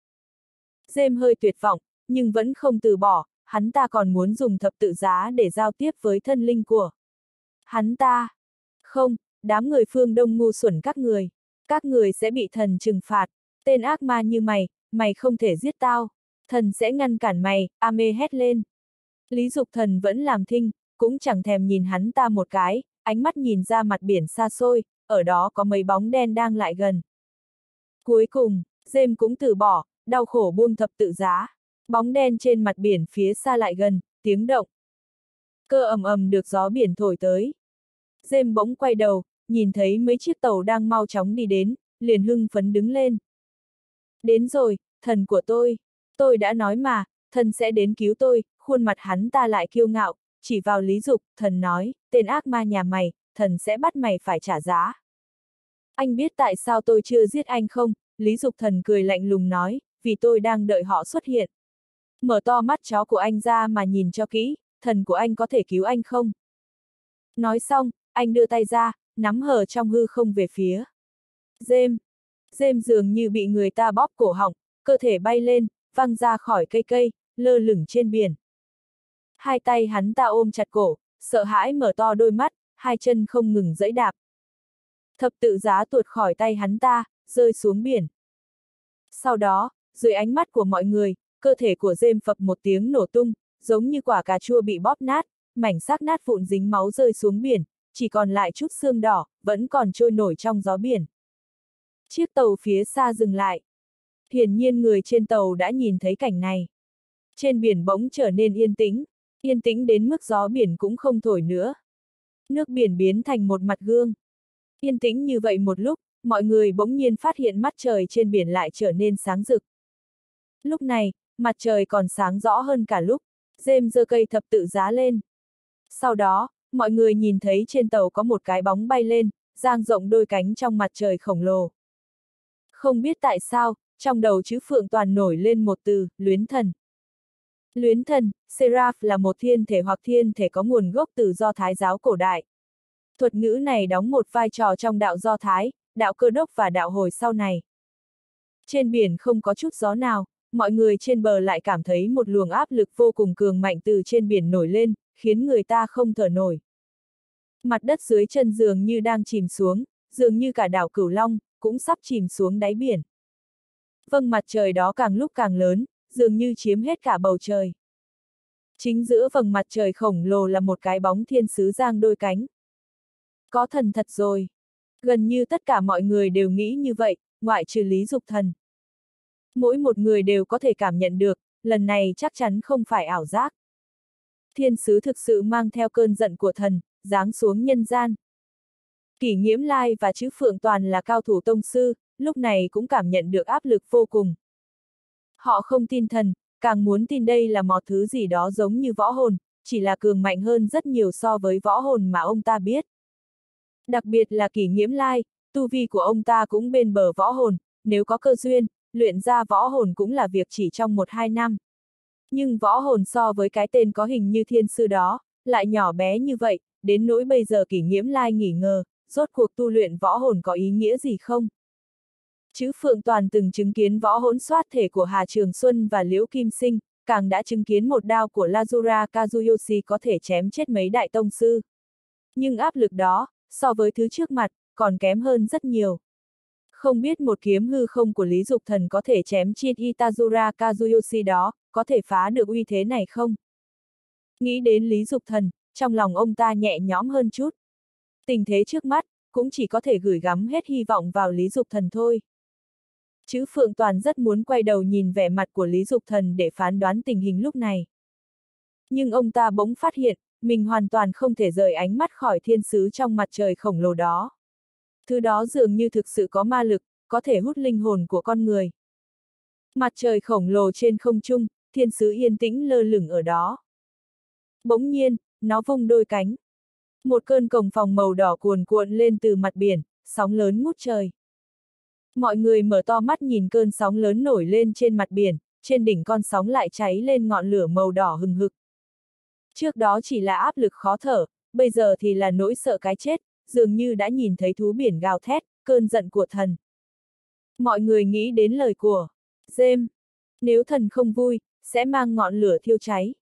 S1: Dêm hơi tuyệt vọng, nhưng vẫn không từ bỏ, hắn ta còn muốn dùng thập tự giá để giao tiếp với thân linh của hắn ta. Không, đám người phương Đông ngu xuẩn các người sẽ bị thần trừng phạt, tên ác ma như mày, mày không thể giết tao, thần sẽ ngăn cản mày, Ame hét lên. Lý Dục Thần vẫn làm thinh, cũng chẳng thèm nhìn hắn ta một cái, ánh mắt nhìn ra mặt biển xa xôi, ở đó có mấy bóng đen đang lại gần. Cuối cùng, Dêm cũng từ bỏ, đau khổ buông thập tự giá. Bóng đen trên mặt biển phía xa lại gần, tiếng động. Cơ ầm ầm được gió biển thổi tới. Dêm bỗng quay đầu, nhìn thấy mấy chiếc tàu đang mau chóng đi đến, liền hưng phấn đứng lên. Đến rồi, thần của tôi đã nói mà, thần sẽ đến cứu tôi, khuôn mặt hắn ta lại kiêu ngạo, chỉ vào Lý Dục, thần nói, tên ác ma nhà mày, thần sẽ bắt mày phải trả giá. Anh biết tại sao tôi chưa giết anh không? Lý Dục Thần cười lạnh lùng nói, vì tôi đang đợi họ xuất hiện. Mở to mắt chó của anh ra mà nhìn cho kỹ, thần của anh có thể cứu anh không? Nói xong, anh đưa tay ra, nắm hở trong hư không về phía James dường như bị người ta bóp cổ họng, cơ thể bay lên, văng ra khỏi cây, lơ lửng trên biển. Hai tay hắn ta ôm chặt cổ, sợ hãi mở to đôi mắt, hai chân không ngừng giẫy đạp. Thập tự giá tuột khỏi tay hắn ta, rơi xuống biển. Sau đó, dưới ánh mắt của mọi người, cơ thể của James phập một tiếng nổ tung, giống như quả cà chua bị bóp nát, mảnh xác nát vụn dính máu rơi xuống biển, chỉ còn lại chút xương đỏ, vẫn còn trôi nổi trong gió biển. Chiếc tàu phía xa dừng lại. Hiển nhiên người trên tàu đã nhìn thấy cảnh này. Trên biển bỗng trở nên yên tĩnh đến mức gió biển cũng không thổi nữa. Nước biển biến thành một mặt gương. Yên tĩnh như vậy một lúc, mọi người bỗng nhiên phát hiện mắt trời trên biển lại trở nên sáng rực. Lúc này, mặt trời còn sáng rõ hơn cả lúc, James giơ cây thập tự giá lên. Sau đó, mọi người nhìn thấy trên tàu có một cái bóng bay lên, dang rộng đôi cánh trong mặt trời khổng lồ. Không biết tại sao, trong đầu chữ Phượng Toàn nổi lên một từ, luyến thần. Luyến thần, Seraph là một thiên thể hoặc thiên thể có nguồn gốc từ Do Thái giáo cổ đại. Thuật ngữ này đóng một vai trò trong đạo Do Thái, đạo Cơ đốc và đạo Hồi sau này. Trên biển không có chút gió nào, mọi người trên bờ lại cảm thấy một luồng áp lực vô cùng cường mạnh từ trên biển nổi lên, khiến người ta không thở nổi. Mặt đất dưới chân dường như đang chìm xuống, dường như cả đảo Cửu Long cũng sắp chìm xuống đáy biển. Vâng, mặt trời đó càng lúc càng lớn, dường như chiếm hết cả bầu trời. Chính giữa vầng mặt trời khổng lồ là một cái bóng thiên sứ giang đôi cánh. Có thần thật rồi. Gần như tất cả mọi người đều nghĩ như vậy, ngoại trừ Lý Dục Thần. Mỗi một người đều có thể cảm nhận được, lần này chắc chắn không phải ảo giác. Thiên sứ thực sự mang theo cơn giận của thần, giáng xuống nhân gian. Kỷ Nghiễm Lai và chữ Phượng Toàn là cao thủ tông sư, lúc này cũng cảm nhận được áp lực vô cùng. Họ không tin thần, càng muốn tin đây là một thứ gì đó giống như võ hồn, chỉ là cường mạnh hơn rất nhiều so với võ hồn mà ông ta biết. Đặc biệt là Kỷ Nghiễm Lai, tu vi của ông ta cũng bên bờ võ hồn, nếu có cơ duyên, luyện ra võ hồn cũng là việc chỉ trong 1-2 năm. Nhưng võ hồn so với cái tên có hình như thiên sư đó, lại nhỏ bé như vậy, đến nỗi bây giờ Kỷ Nghiễm Lai nghỉ ngờ, rốt cuộc tu luyện võ hồn có ý nghĩa gì không? Chữ Phượng Toàn từng chứng kiến võ hỗn xoát thể của Hà Trường Xuân và Liễu Kim Sinh, càng đã chứng kiến một đao của Lazura Kazuyoshi có thể chém chết mấy đại tông sư. Nhưng áp lực đó, so với thứ trước mặt, còn kém hơn rất nhiều. Không biết một kiếm hư không của Lý Dục Thần có thể chém chết Itazura Kazuyoshi đó, có thể phá được uy thế này không? Nghĩ đến Lý Dục Thần, trong lòng ông ta nhẹ nhõm hơn chút. Tình thế trước mắt, cũng chỉ có thể gửi gắm hết hy vọng vào Lý Dục Thần thôi. Chữ Phượng Toàn rất muốn quay đầu nhìn vẻ mặt của Lý Dục Thần để phán đoán tình hình lúc này. Nhưng ông ta bỗng phát hiện, mình hoàn toàn không thể rời ánh mắt khỏi thiên sứ trong mặt trời khổng lồ đó. Thứ đó dường như thực sự có ma lực, có thể hút linh hồn của con người. Mặt trời khổng lồ trên không trung, thiên sứ yên tĩnh lơ lửng ở đó. Bỗng nhiên, nó vung đôi cánh. Một cơn cồng phong màu đỏ cuồn cuộn lên từ mặt biển, sóng lớn ngút trời. Mọi người mở to mắt nhìn cơn sóng lớn nổi lên trên mặt biển, trên đỉnh con sóng lại cháy lên ngọn lửa màu đỏ hừng hực. Trước đó chỉ là áp lực khó thở, bây giờ thì là nỗi sợ cái chết, dường như đã nhìn thấy thú biển gào thét, cơn giận của thần. Mọi người nghĩ đến lời của James, nếu thần không vui, sẽ mang ngọn lửa thiêu cháy.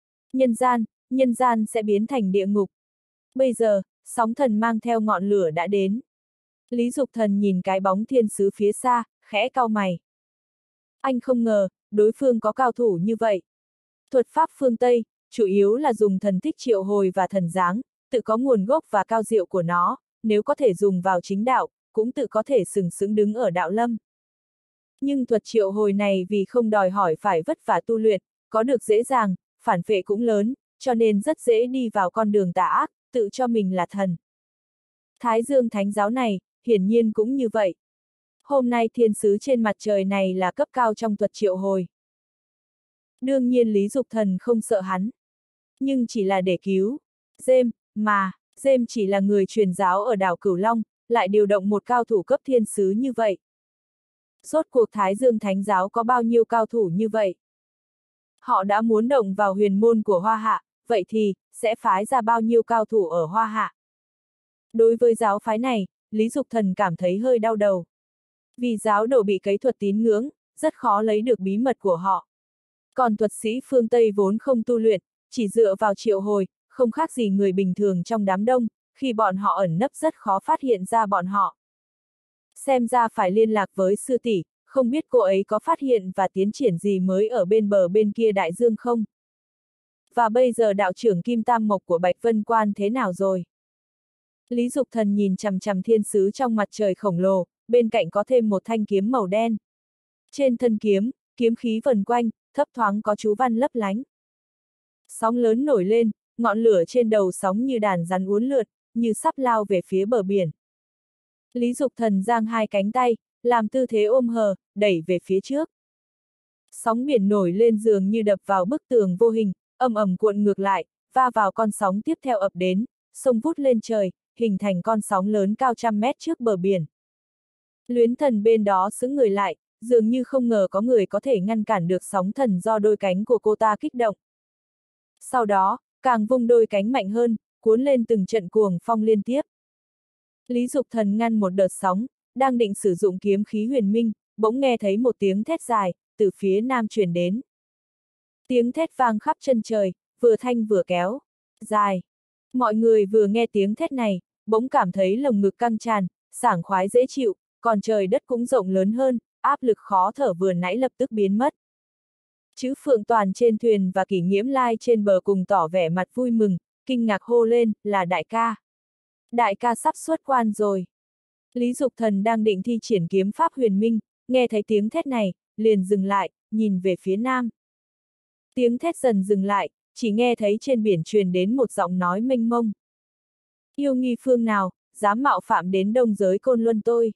S1: Nhân gian sẽ biến thành địa ngục. Bây giờ, sóng thần mang theo ngọn lửa đã đến. Lý Dục Thần nhìn cái bóng thiên sứ phía xa, khẽ cau mày. Anh không ngờ, đối phương có cao thủ như vậy. Thuật pháp phương Tây, chủ yếu là dùng thần thích triệu hồi và thần giáng, tự có nguồn gốc và cao diệu của nó, nếu có thể dùng vào chính đạo, cũng tự có thể sừng sững đứng ở đạo lâm. Nhưng thuật triệu hồi này vì không đòi hỏi phải vất vả tu luyện, có được dễ dàng, phản phệ cũng lớn, cho nên rất dễ đi vào con đường tà ác, tự cho mình là thần. Thái Dương Thánh giáo này, hiển nhiên cũng như vậy. Hôm nay thiên sứ trên mặt trời này là cấp cao trong thuật triệu hồi. Đương nhiên Lý Dục Thần không sợ hắn. Nhưng chỉ là để cứu James, mà James chỉ là người truyền giáo ở đảo Cửu Long, lại điều động một cao thủ cấp thiên sứ như vậy. Rốt cuộc Thái Dương Thánh giáo có bao nhiêu cao thủ như vậy? Họ đã muốn động vào huyền môn của Hoa Hạ, vậy thì, sẽ phái ra bao nhiêu cao thủ ở Hoa Hạ? Đối với giáo phái này, Lý Dục Thần cảm thấy hơi đau đầu. Vì giáo đồ bị cấy thuật tín ngưỡng, rất khó lấy được bí mật của họ. Còn thuật sĩ phương Tây vốn không tu luyện, chỉ dựa vào triệu hồi, không khác gì người bình thường trong đám đông, khi bọn họ ẩn nấp rất khó phát hiện ra bọn họ. Xem ra phải liên lạc với sư tỷ, không biết cô ấy có phát hiện và tiến triển gì mới ở bên bờ bên kia đại dương không? Và bây giờ đạo trưởng Kim Tam Mộc của Bạch Vân Quan thế nào rồi? Lý Dục Thần nhìn chằm chằm thiên sứ trong mặt trời khổng lồ, bên cạnh có thêm một thanh kiếm màu đen. Trên thân kiếm, kiếm khí vần quanh, thấp thoáng có chú văn lấp lánh. Sóng lớn nổi lên, ngọn lửa trên đầu sóng như đàn rắn uốn lượn, như sắp lao về phía bờ biển. Lý Dục Thần giang hai cánh tay, làm tư thế ôm hờ, đẩy về phía trước. Sóng biển nổi lên dường như đập vào bức tường vô hình, ầm ầm cuộn ngược lại, va vào con sóng tiếp theo ập đến, sông vút lên trời, hình thành con sóng lớn cao trăm mét trước bờ biển. Luyến Thần bên đó sững người lại, dường như không ngờ có người có thể ngăn cản được sóng thần do đôi cánh của cô ta kích động. Sau đó, càng vung đôi cánh mạnh hơn, cuốn lên từng trận cuồng phong liên tiếp. Lý Dục Thần ngăn một đợt sóng, đang định sử dụng kiếm khí huyền minh, bỗng nghe thấy một tiếng thét dài, từ phía nam truyền đến. Tiếng thét vang khắp chân trời, vừa thanh vừa kéo, dài. Mọi người vừa nghe tiếng thét này, bỗng cảm thấy lồng ngực căng tràn, sảng khoái dễ chịu, còn trời đất cũng rộng lớn hơn, áp lực khó thở vừa nãy lập tức biến mất. Chữ Phượng Toàn trên thuyền và Kỷ Nghiễm Lai trên bờ cùng tỏ vẻ mặt vui mừng, kinh ngạc hô lên, là đại ca. Đại ca sắp xuất quan rồi. Lý Dục Thần đang định thi triển kiếm pháp huyền minh, nghe thấy tiếng thét này, liền dừng lại, nhìn về phía nam. Tiếng thét dần dừng lại, chỉ nghe thấy trên biển truyền đến một giọng nói mênh mông. Yêu nghi phương nào, dám mạo phạm đến đông giới Côn Luân tôi.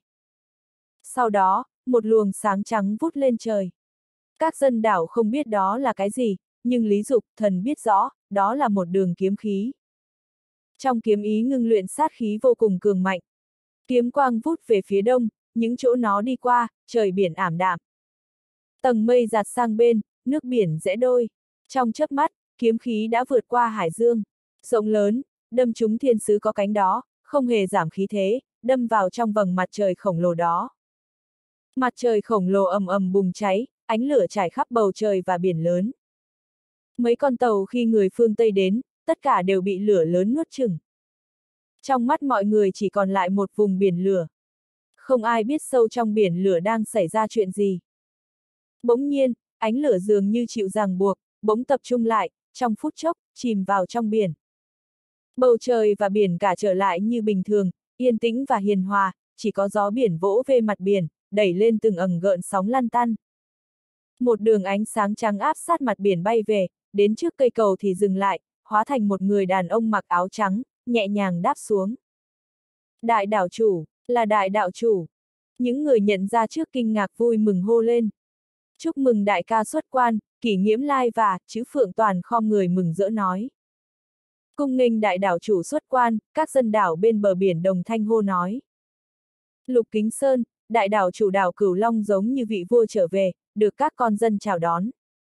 S1: Sau đó, một luồng sáng trắng vút lên trời. Các dân đảo không biết đó là cái gì, nhưng Lý Dục Thần biết rõ, đó là một đường kiếm khí. Trong kiếm ý ngưng luyện sát khí vô cùng cường mạnh. Kiếm quang vút về phía đông, những chỗ nó đi qua, trời biển ảm đạm. Tầng mây giạt sang bên, nước biển rẽ đôi. Trong chớp mắt, kiếm khí đã vượt qua hải dương. Rộng lớn, đâm trúng thiên sứ có cánh đó, không hề giảm khí thế, đâm vào trong vầng mặt trời khổng lồ đó. Mặt trời khổng lồ ầm ầm bùng cháy, ánh lửa trải khắp bầu trời và biển lớn. Mấy con tàu khi người phương Tây đến, tất cả đều bị lửa lớn nuốt chửng. Trong mắt mọi người chỉ còn lại một vùng biển lửa. Không ai biết sâu trong biển lửa đang xảy ra chuyện gì. Bỗng nhiên, ánh lửa dường như chịu ràng buộc, bỗng tập trung lại, trong phút chốc, chìm vào trong biển. Bầu trời và biển cả trở lại như bình thường, yên tĩnh và hiền hòa, chỉ có gió biển vỗ về mặt biển, đẩy lên từng ầng gợn sóng lăn tăn. Một đường ánh sáng trắng áp sát mặt biển bay về, đến trước cây cầu thì dừng lại, hóa thành một người đàn ông mặc áo trắng, nhẹ nhàng đáp xuống. Đại đảo chủ, là đại đạo chủ. Những người nhận ra trước kinh ngạc vui mừng hô lên. Chúc mừng đại ca xuất quan, Kỷ Nghiễm Lai và Chữ Phượng Toàn khom người mừng rỡ nói. Cung nghênh đại đảo chủ xuất quan, các dân đảo bên bờ biển đồng thanh hô nói. Lục Kính Sơn, đại đảo chủ đảo Cửu Long giống như vị vua trở về, được các con dân chào đón.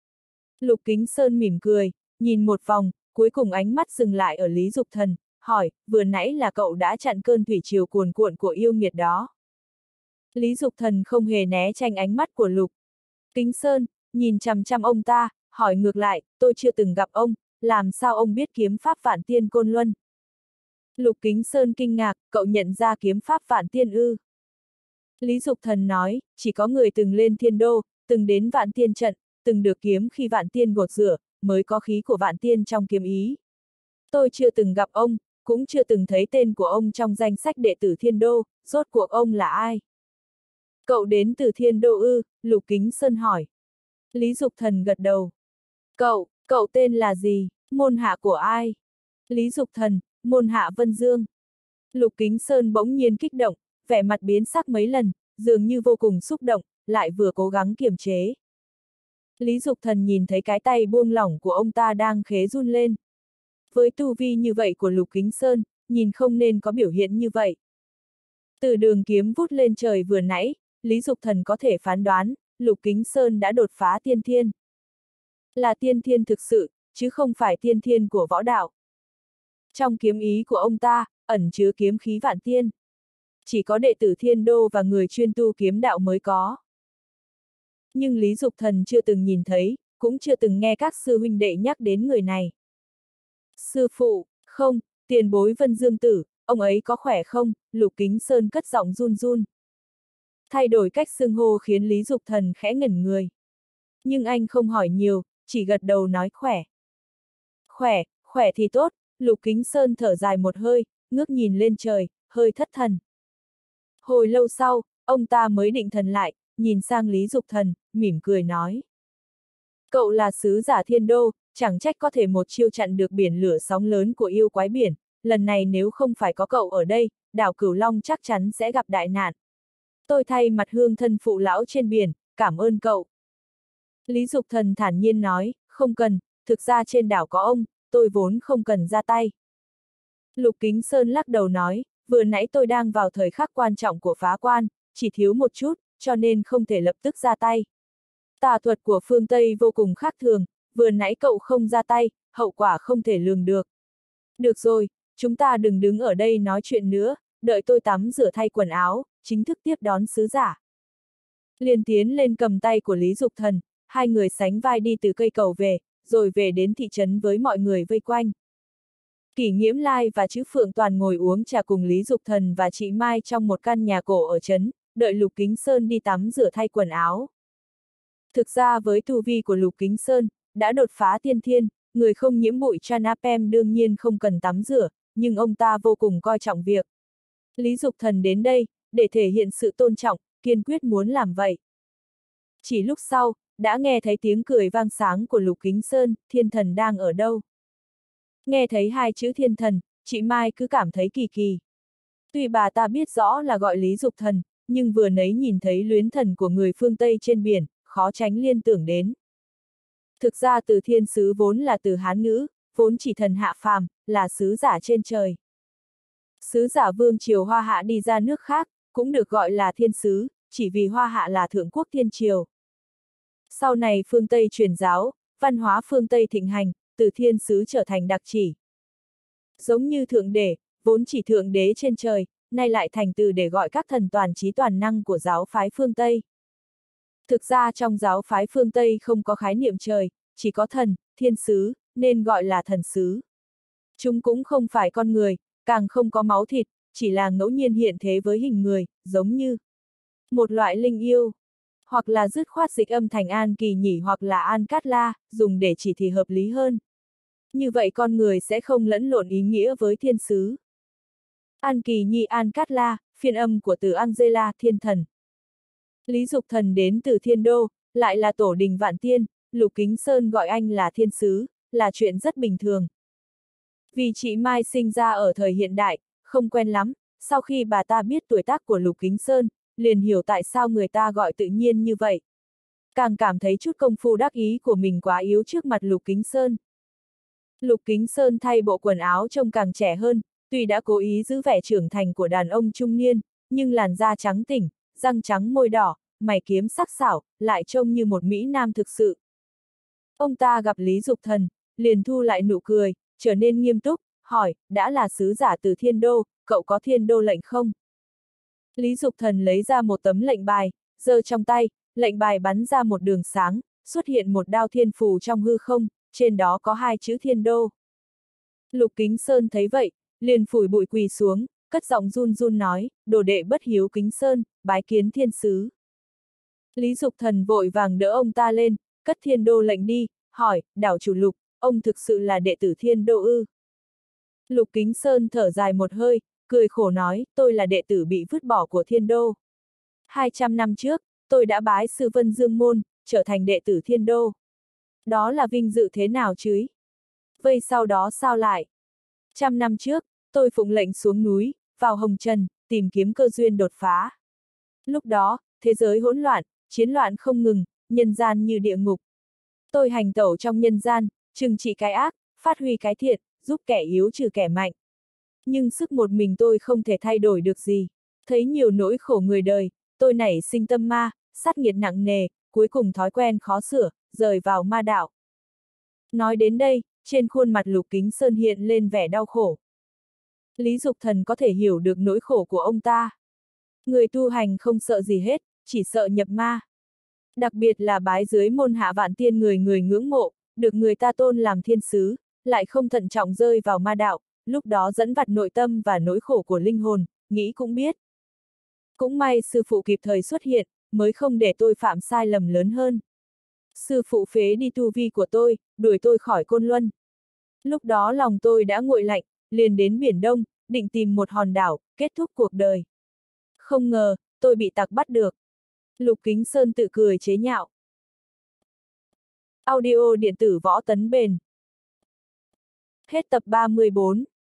S1: Lục Kính Sơn mỉm cười, nhìn một vòng, cuối cùng ánh mắt dừng lại ở Lý Dục Thần, hỏi, vừa nãy là cậu đã chặn cơn thủy triều cuồn cuộn của yêu nghiệt đó. Lý Dục Thần không hề né tránh ánh mắt của Lục Kính Sơn, nhìn chằm chằm ông ta, hỏi ngược lại, tôi chưa từng gặp ông, làm sao ông biết kiếm pháp Vạn Tiên Côn Luân? Lục Kính Sơn kinh ngạc, cậu nhận ra kiếm pháp Vạn Tiên ư? Lý Dục Thần nói, chỉ có người từng lên Thiên Đô, từng đến Vạn Tiên trận, từng được kiếm khi Vạn Tiên gột rửa, mới có khí của Vạn Tiên trong kiếm ý. Tôi chưa từng gặp ông, cũng chưa từng thấy tên của ông trong danh sách đệ tử Thiên Đô, rốt cuộc ông là ai? Cậu đến từ Thiên Đô ư? Lục Kính Sơn hỏi. Lý Dục Thần gật đầu. Cậu tên là gì? Môn hạ của ai? Lý Dục Thần, môn hạ Vân Dương. Lục Kính Sơn bỗng nhiên kích động, vẻ mặt biến sắc mấy lần, dường như vô cùng xúc động, lại vừa cố gắng kiềm chế. Lý Dục Thần nhìn thấy cái tay buông lỏng của ông ta đang khẽ run lên. Với tu vi như vậy của Lục Kính Sơn, nhìn không nên có biểu hiện như vậy. Từ đường kiếm vút lên trời vừa nãy, Lý Dục Thần có thể phán đoán, Lục Kính Sơn đã đột phá tiên thiên. Là tiên thiên thực sự, chứ không phải tiên thiên của võ đạo. Trong kiếm ý của ông ta, ẩn chứa kiếm khí vạn tiên. Chỉ có đệ tử Thiên Đô và người chuyên tu kiếm đạo mới có. Nhưng Lý Dục Thần chưa từng nhìn thấy, cũng chưa từng nghe các sư huynh đệ nhắc đến người này. Sư phụ, không, tiền bối Vân Dương Tử, ông ấy có khỏe không? Lục Kính Sơn cất giọng run run. Thay đổi cách xưng hô khiến Lý Dục Thần khẽ ngẩn người. Nhưng anh không hỏi nhiều, chỉ gật đầu nói khỏe. Khỏe, khỏe thì tốt, Lục Kính Sơn thở dài một hơi, ngước nhìn lên trời, hơi thất thần. Hồi lâu sau, ông ta mới định thần lại, nhìn sang Lý Dục Thần, mỉm cười nói. Cậu là sứ giả Thiên Đô, chẳng trách có thể một chiêu chặn được biển lửa sóng lớn của yêu quái biển, lần này nếu không phải có cậu ở đây, đảo Cửu Long chắc chắn sẽ gặp đại nạn. Tôi thay mặt hương thân phụ lão trên biển, cảm ơn cậu. Lý Dục Thần thản nhiên nói, không cần, thực ra trên đảo có ông, tôi vốn không cần ra tay. Lục Kính Sơn lắc đầu nói, vừa nãy tôi đang vào thời khắc quan trọng của phá quan, chỉ thiếu một chút, cho nên không thể lập tức ra tay. Tà thuật của phương Tây vô cùng khác thường, vừa nãy cậu không ra tay, hậu quả không thể lường được. Được rồi, chúng ta đừng đứng ở đây nói chuyện nữa, đợi tôi tắm rửa thay quần áo, chính thức tiếp đón sứ giả. Liền tiến lên cầm tay của Lý Dục Thần, hai người sánh vai đi từ cây cầu về, rồi về đến thị trấn với mọi người vây quanh. Kỷ Nghiễm Lai và Trữ Phượng Toàn ngồi uống trà cùng Lý Dục Thần và chị Mai trong một căn nhà cổ ở trấn, đợi Lục Kính Sơn đi tắm rửa thay quần áo. Thực ra với tu vi của Lục Kính Sơn, đã đột phá tiên thiên, người không nhiễm bụi Chanapem đương nhiên không cần tắm rửa, nhưng ông ta vô cùng coi trọng việc. Lý Dục Thần đến đây, để thể hiện sự tôn trọng, kiên quyết muốn làm vậy. Chỉ lúc sau, đã nghe thấy tiếng cười vang sáng của Lục Kính Sơn, thiên thần đang ở đâu? Nghe thấy hai chữ thiên thần, chị Mai cứ cảm thấy kỳ kỳ. Tuy bà ta biết rõ là gọi Lý Dục Thần, nhưng vừa nấy nhìn thấy luyến thần của người phương Tây trên biển, khó tránh liên tưởng đến. Thực ra từ thiên sứ vốn là từ Hán ngữ, vốn chỉ thần hạ phàm, là sứ giả trên trời. Sứ giả vương triều Hoa Hạ đi ra nước khác, cũng được gọi là thiên sứ, chỉ vì Hoa Hạ là thượng quốc thiên triều. Sau này phương Tây truyền giáo, văn hóa phương Tây thịnh hành, từ thiên sứ trở thành đặc chỉ. Giống như thượng đế, vốn chỉ thượng đế trên trời, nay lại thành từ để gọi các thần toàn trí toàn năng của giáo phái phương Tây. Thực ra trong giáo phái phương Tây không có khái niệm trời, chỉ có thần, thiên sứ, nên gọi là thần sứ. Chúng cũng không phải con người, càng không có máu thịt, chỉ là ngẫu nhiên hiện thế với hình người, giống như một loại linh yêu, hoặc là dứt khoát dịch âm thành An Kỳ Nhỉ hoặc là An Cát La, dùng để chỉ thì hợp lý hơn. Như vậy con người sẽ không lẫn lộn ý nghĩa với thiên sứ. An Kỳ Nhi An Cát La, phiên âm của từ Angela, thiên thần. Lý Dục Thần đến từ Thiên Đô, lại là tổ đình vạn tiên, Lục Kính Sơn gọi anh là thiên sứ, là chuyện rất bình thường. Vì chị Mai sinh ra ở thời hiện đại, không quen lắm, sau khi bà ta biết tuổi tác của Lục Kính Sơn, liền hiểu tại sao người ta gọi tự nhiên như vậy. Càng cảm thấy chút công phu đắc ý của mình quá yếu trước mặt Lục Kính Sơn. Lục Kính Sơn thay bộ quần áo trông càng trẻ hơn, tuy đã cố ý giữ vẻ trưởng thành của đàn ông trung niên, nhưng làn da trắng tỉnh, răng trắng môi đỏ, mày kiếm sắc sảo, lại trông như một mỹ nam thực sự. Ông ta gặp Lý Dục Thần, liền thu lại nụ cười, trở nên nghiêm túc, hỏi, đã là sứ giả từ Thiên Đô, cậu có Thiên Đô lệnh không? Lý Dục Thần lấy ra một tấm lệnh bài, giơ trong tay, lệnh bài bắn ra một đường sáng, xuất hiện một đao thiên phù trong hư không, trên đó có hai chữ Thiên Đô. Lục Kính Sơn thấy vậy, liền phủi bụi quỳ xuống, cất giọng run run nói, đồ đệ bất hiếu Kính Sơn, bái kiến thiên sứ. Lý Dục Thần vội vàng đỡ ông ta lên, cất Thiên Đô lệnh đi, hỏi, đảo chủ Lục, ông thực sự là đệ tử Thiên Đô ư? Lục Kính Sơn thở dài một hơi, cười khổ nói, tôi là đệ tử bị vứt bỏ của Thiên Đô. 200 năm trước, tôi đã bái sư Vân Dương Môn, trở thành đệ tử Thiên Đô. Đó là vinh dự thế nào chứ? Vậy sau đó sao lại? 100 năm trước, tôi phụng lệnh xuống núi, vào Hồng Trần, tìm kiếm cơ duyên đột phá. Lúc đó, thế giới hỗn loạn, chiến loạn không ngừng, nhân gian như địa ngục. Tôi hành tẩu trong nhân gian, trừng trị cái ác, phát huy cái thiện, giúp kẻ yếu trừ kẻ mạnh. Nhưng sức một mình tôi không thể thay đổi được gì. Thấy nhiều nỗi khổ người đời, tôi nảy sinh tâm ma, sát nghiệt nặng nề, cuối cùng thói quen khó sửa, rời vào ma đạo. Nói đến đây, trên khuôn mặt Lục Kính Sơn hiện lên vẻ đau khổ. Lý Dục Thần có thể hiểu được nỗi khổ của ông ta. Người tu hành không sợ gì hết, chỉ sợ nhập ma. Đặc biệt là bái dưới môn Hạ Vạn Tiên người người ngưỡng mộ, được người ta tôn làm thiên sứ, lại không thận trọng rơi vào ma đạo, lúc đó dẫn vặt nội tâm và nỗi khổ của linh hồn, nghĩ cũng biết. Cũng may sư phụ kịp thời xuất hiện, mới không để tôi phạm sai lầm lớn hơn. Sư phụ phế đi tu vi của tôi, đuổi tôi khỏi Côn Luân. Lúc đó lòng tôi đã nguội lạnh, liền đến Biển Đông, định tìm một hòn đảo, kết thúc cuộc đời. Không ngờ, tôi bị tặc bắt được. Lục Kính Sơn tự cười chế nhạo. Audio điện tử Võ Tấn Bền. Hết tập 34.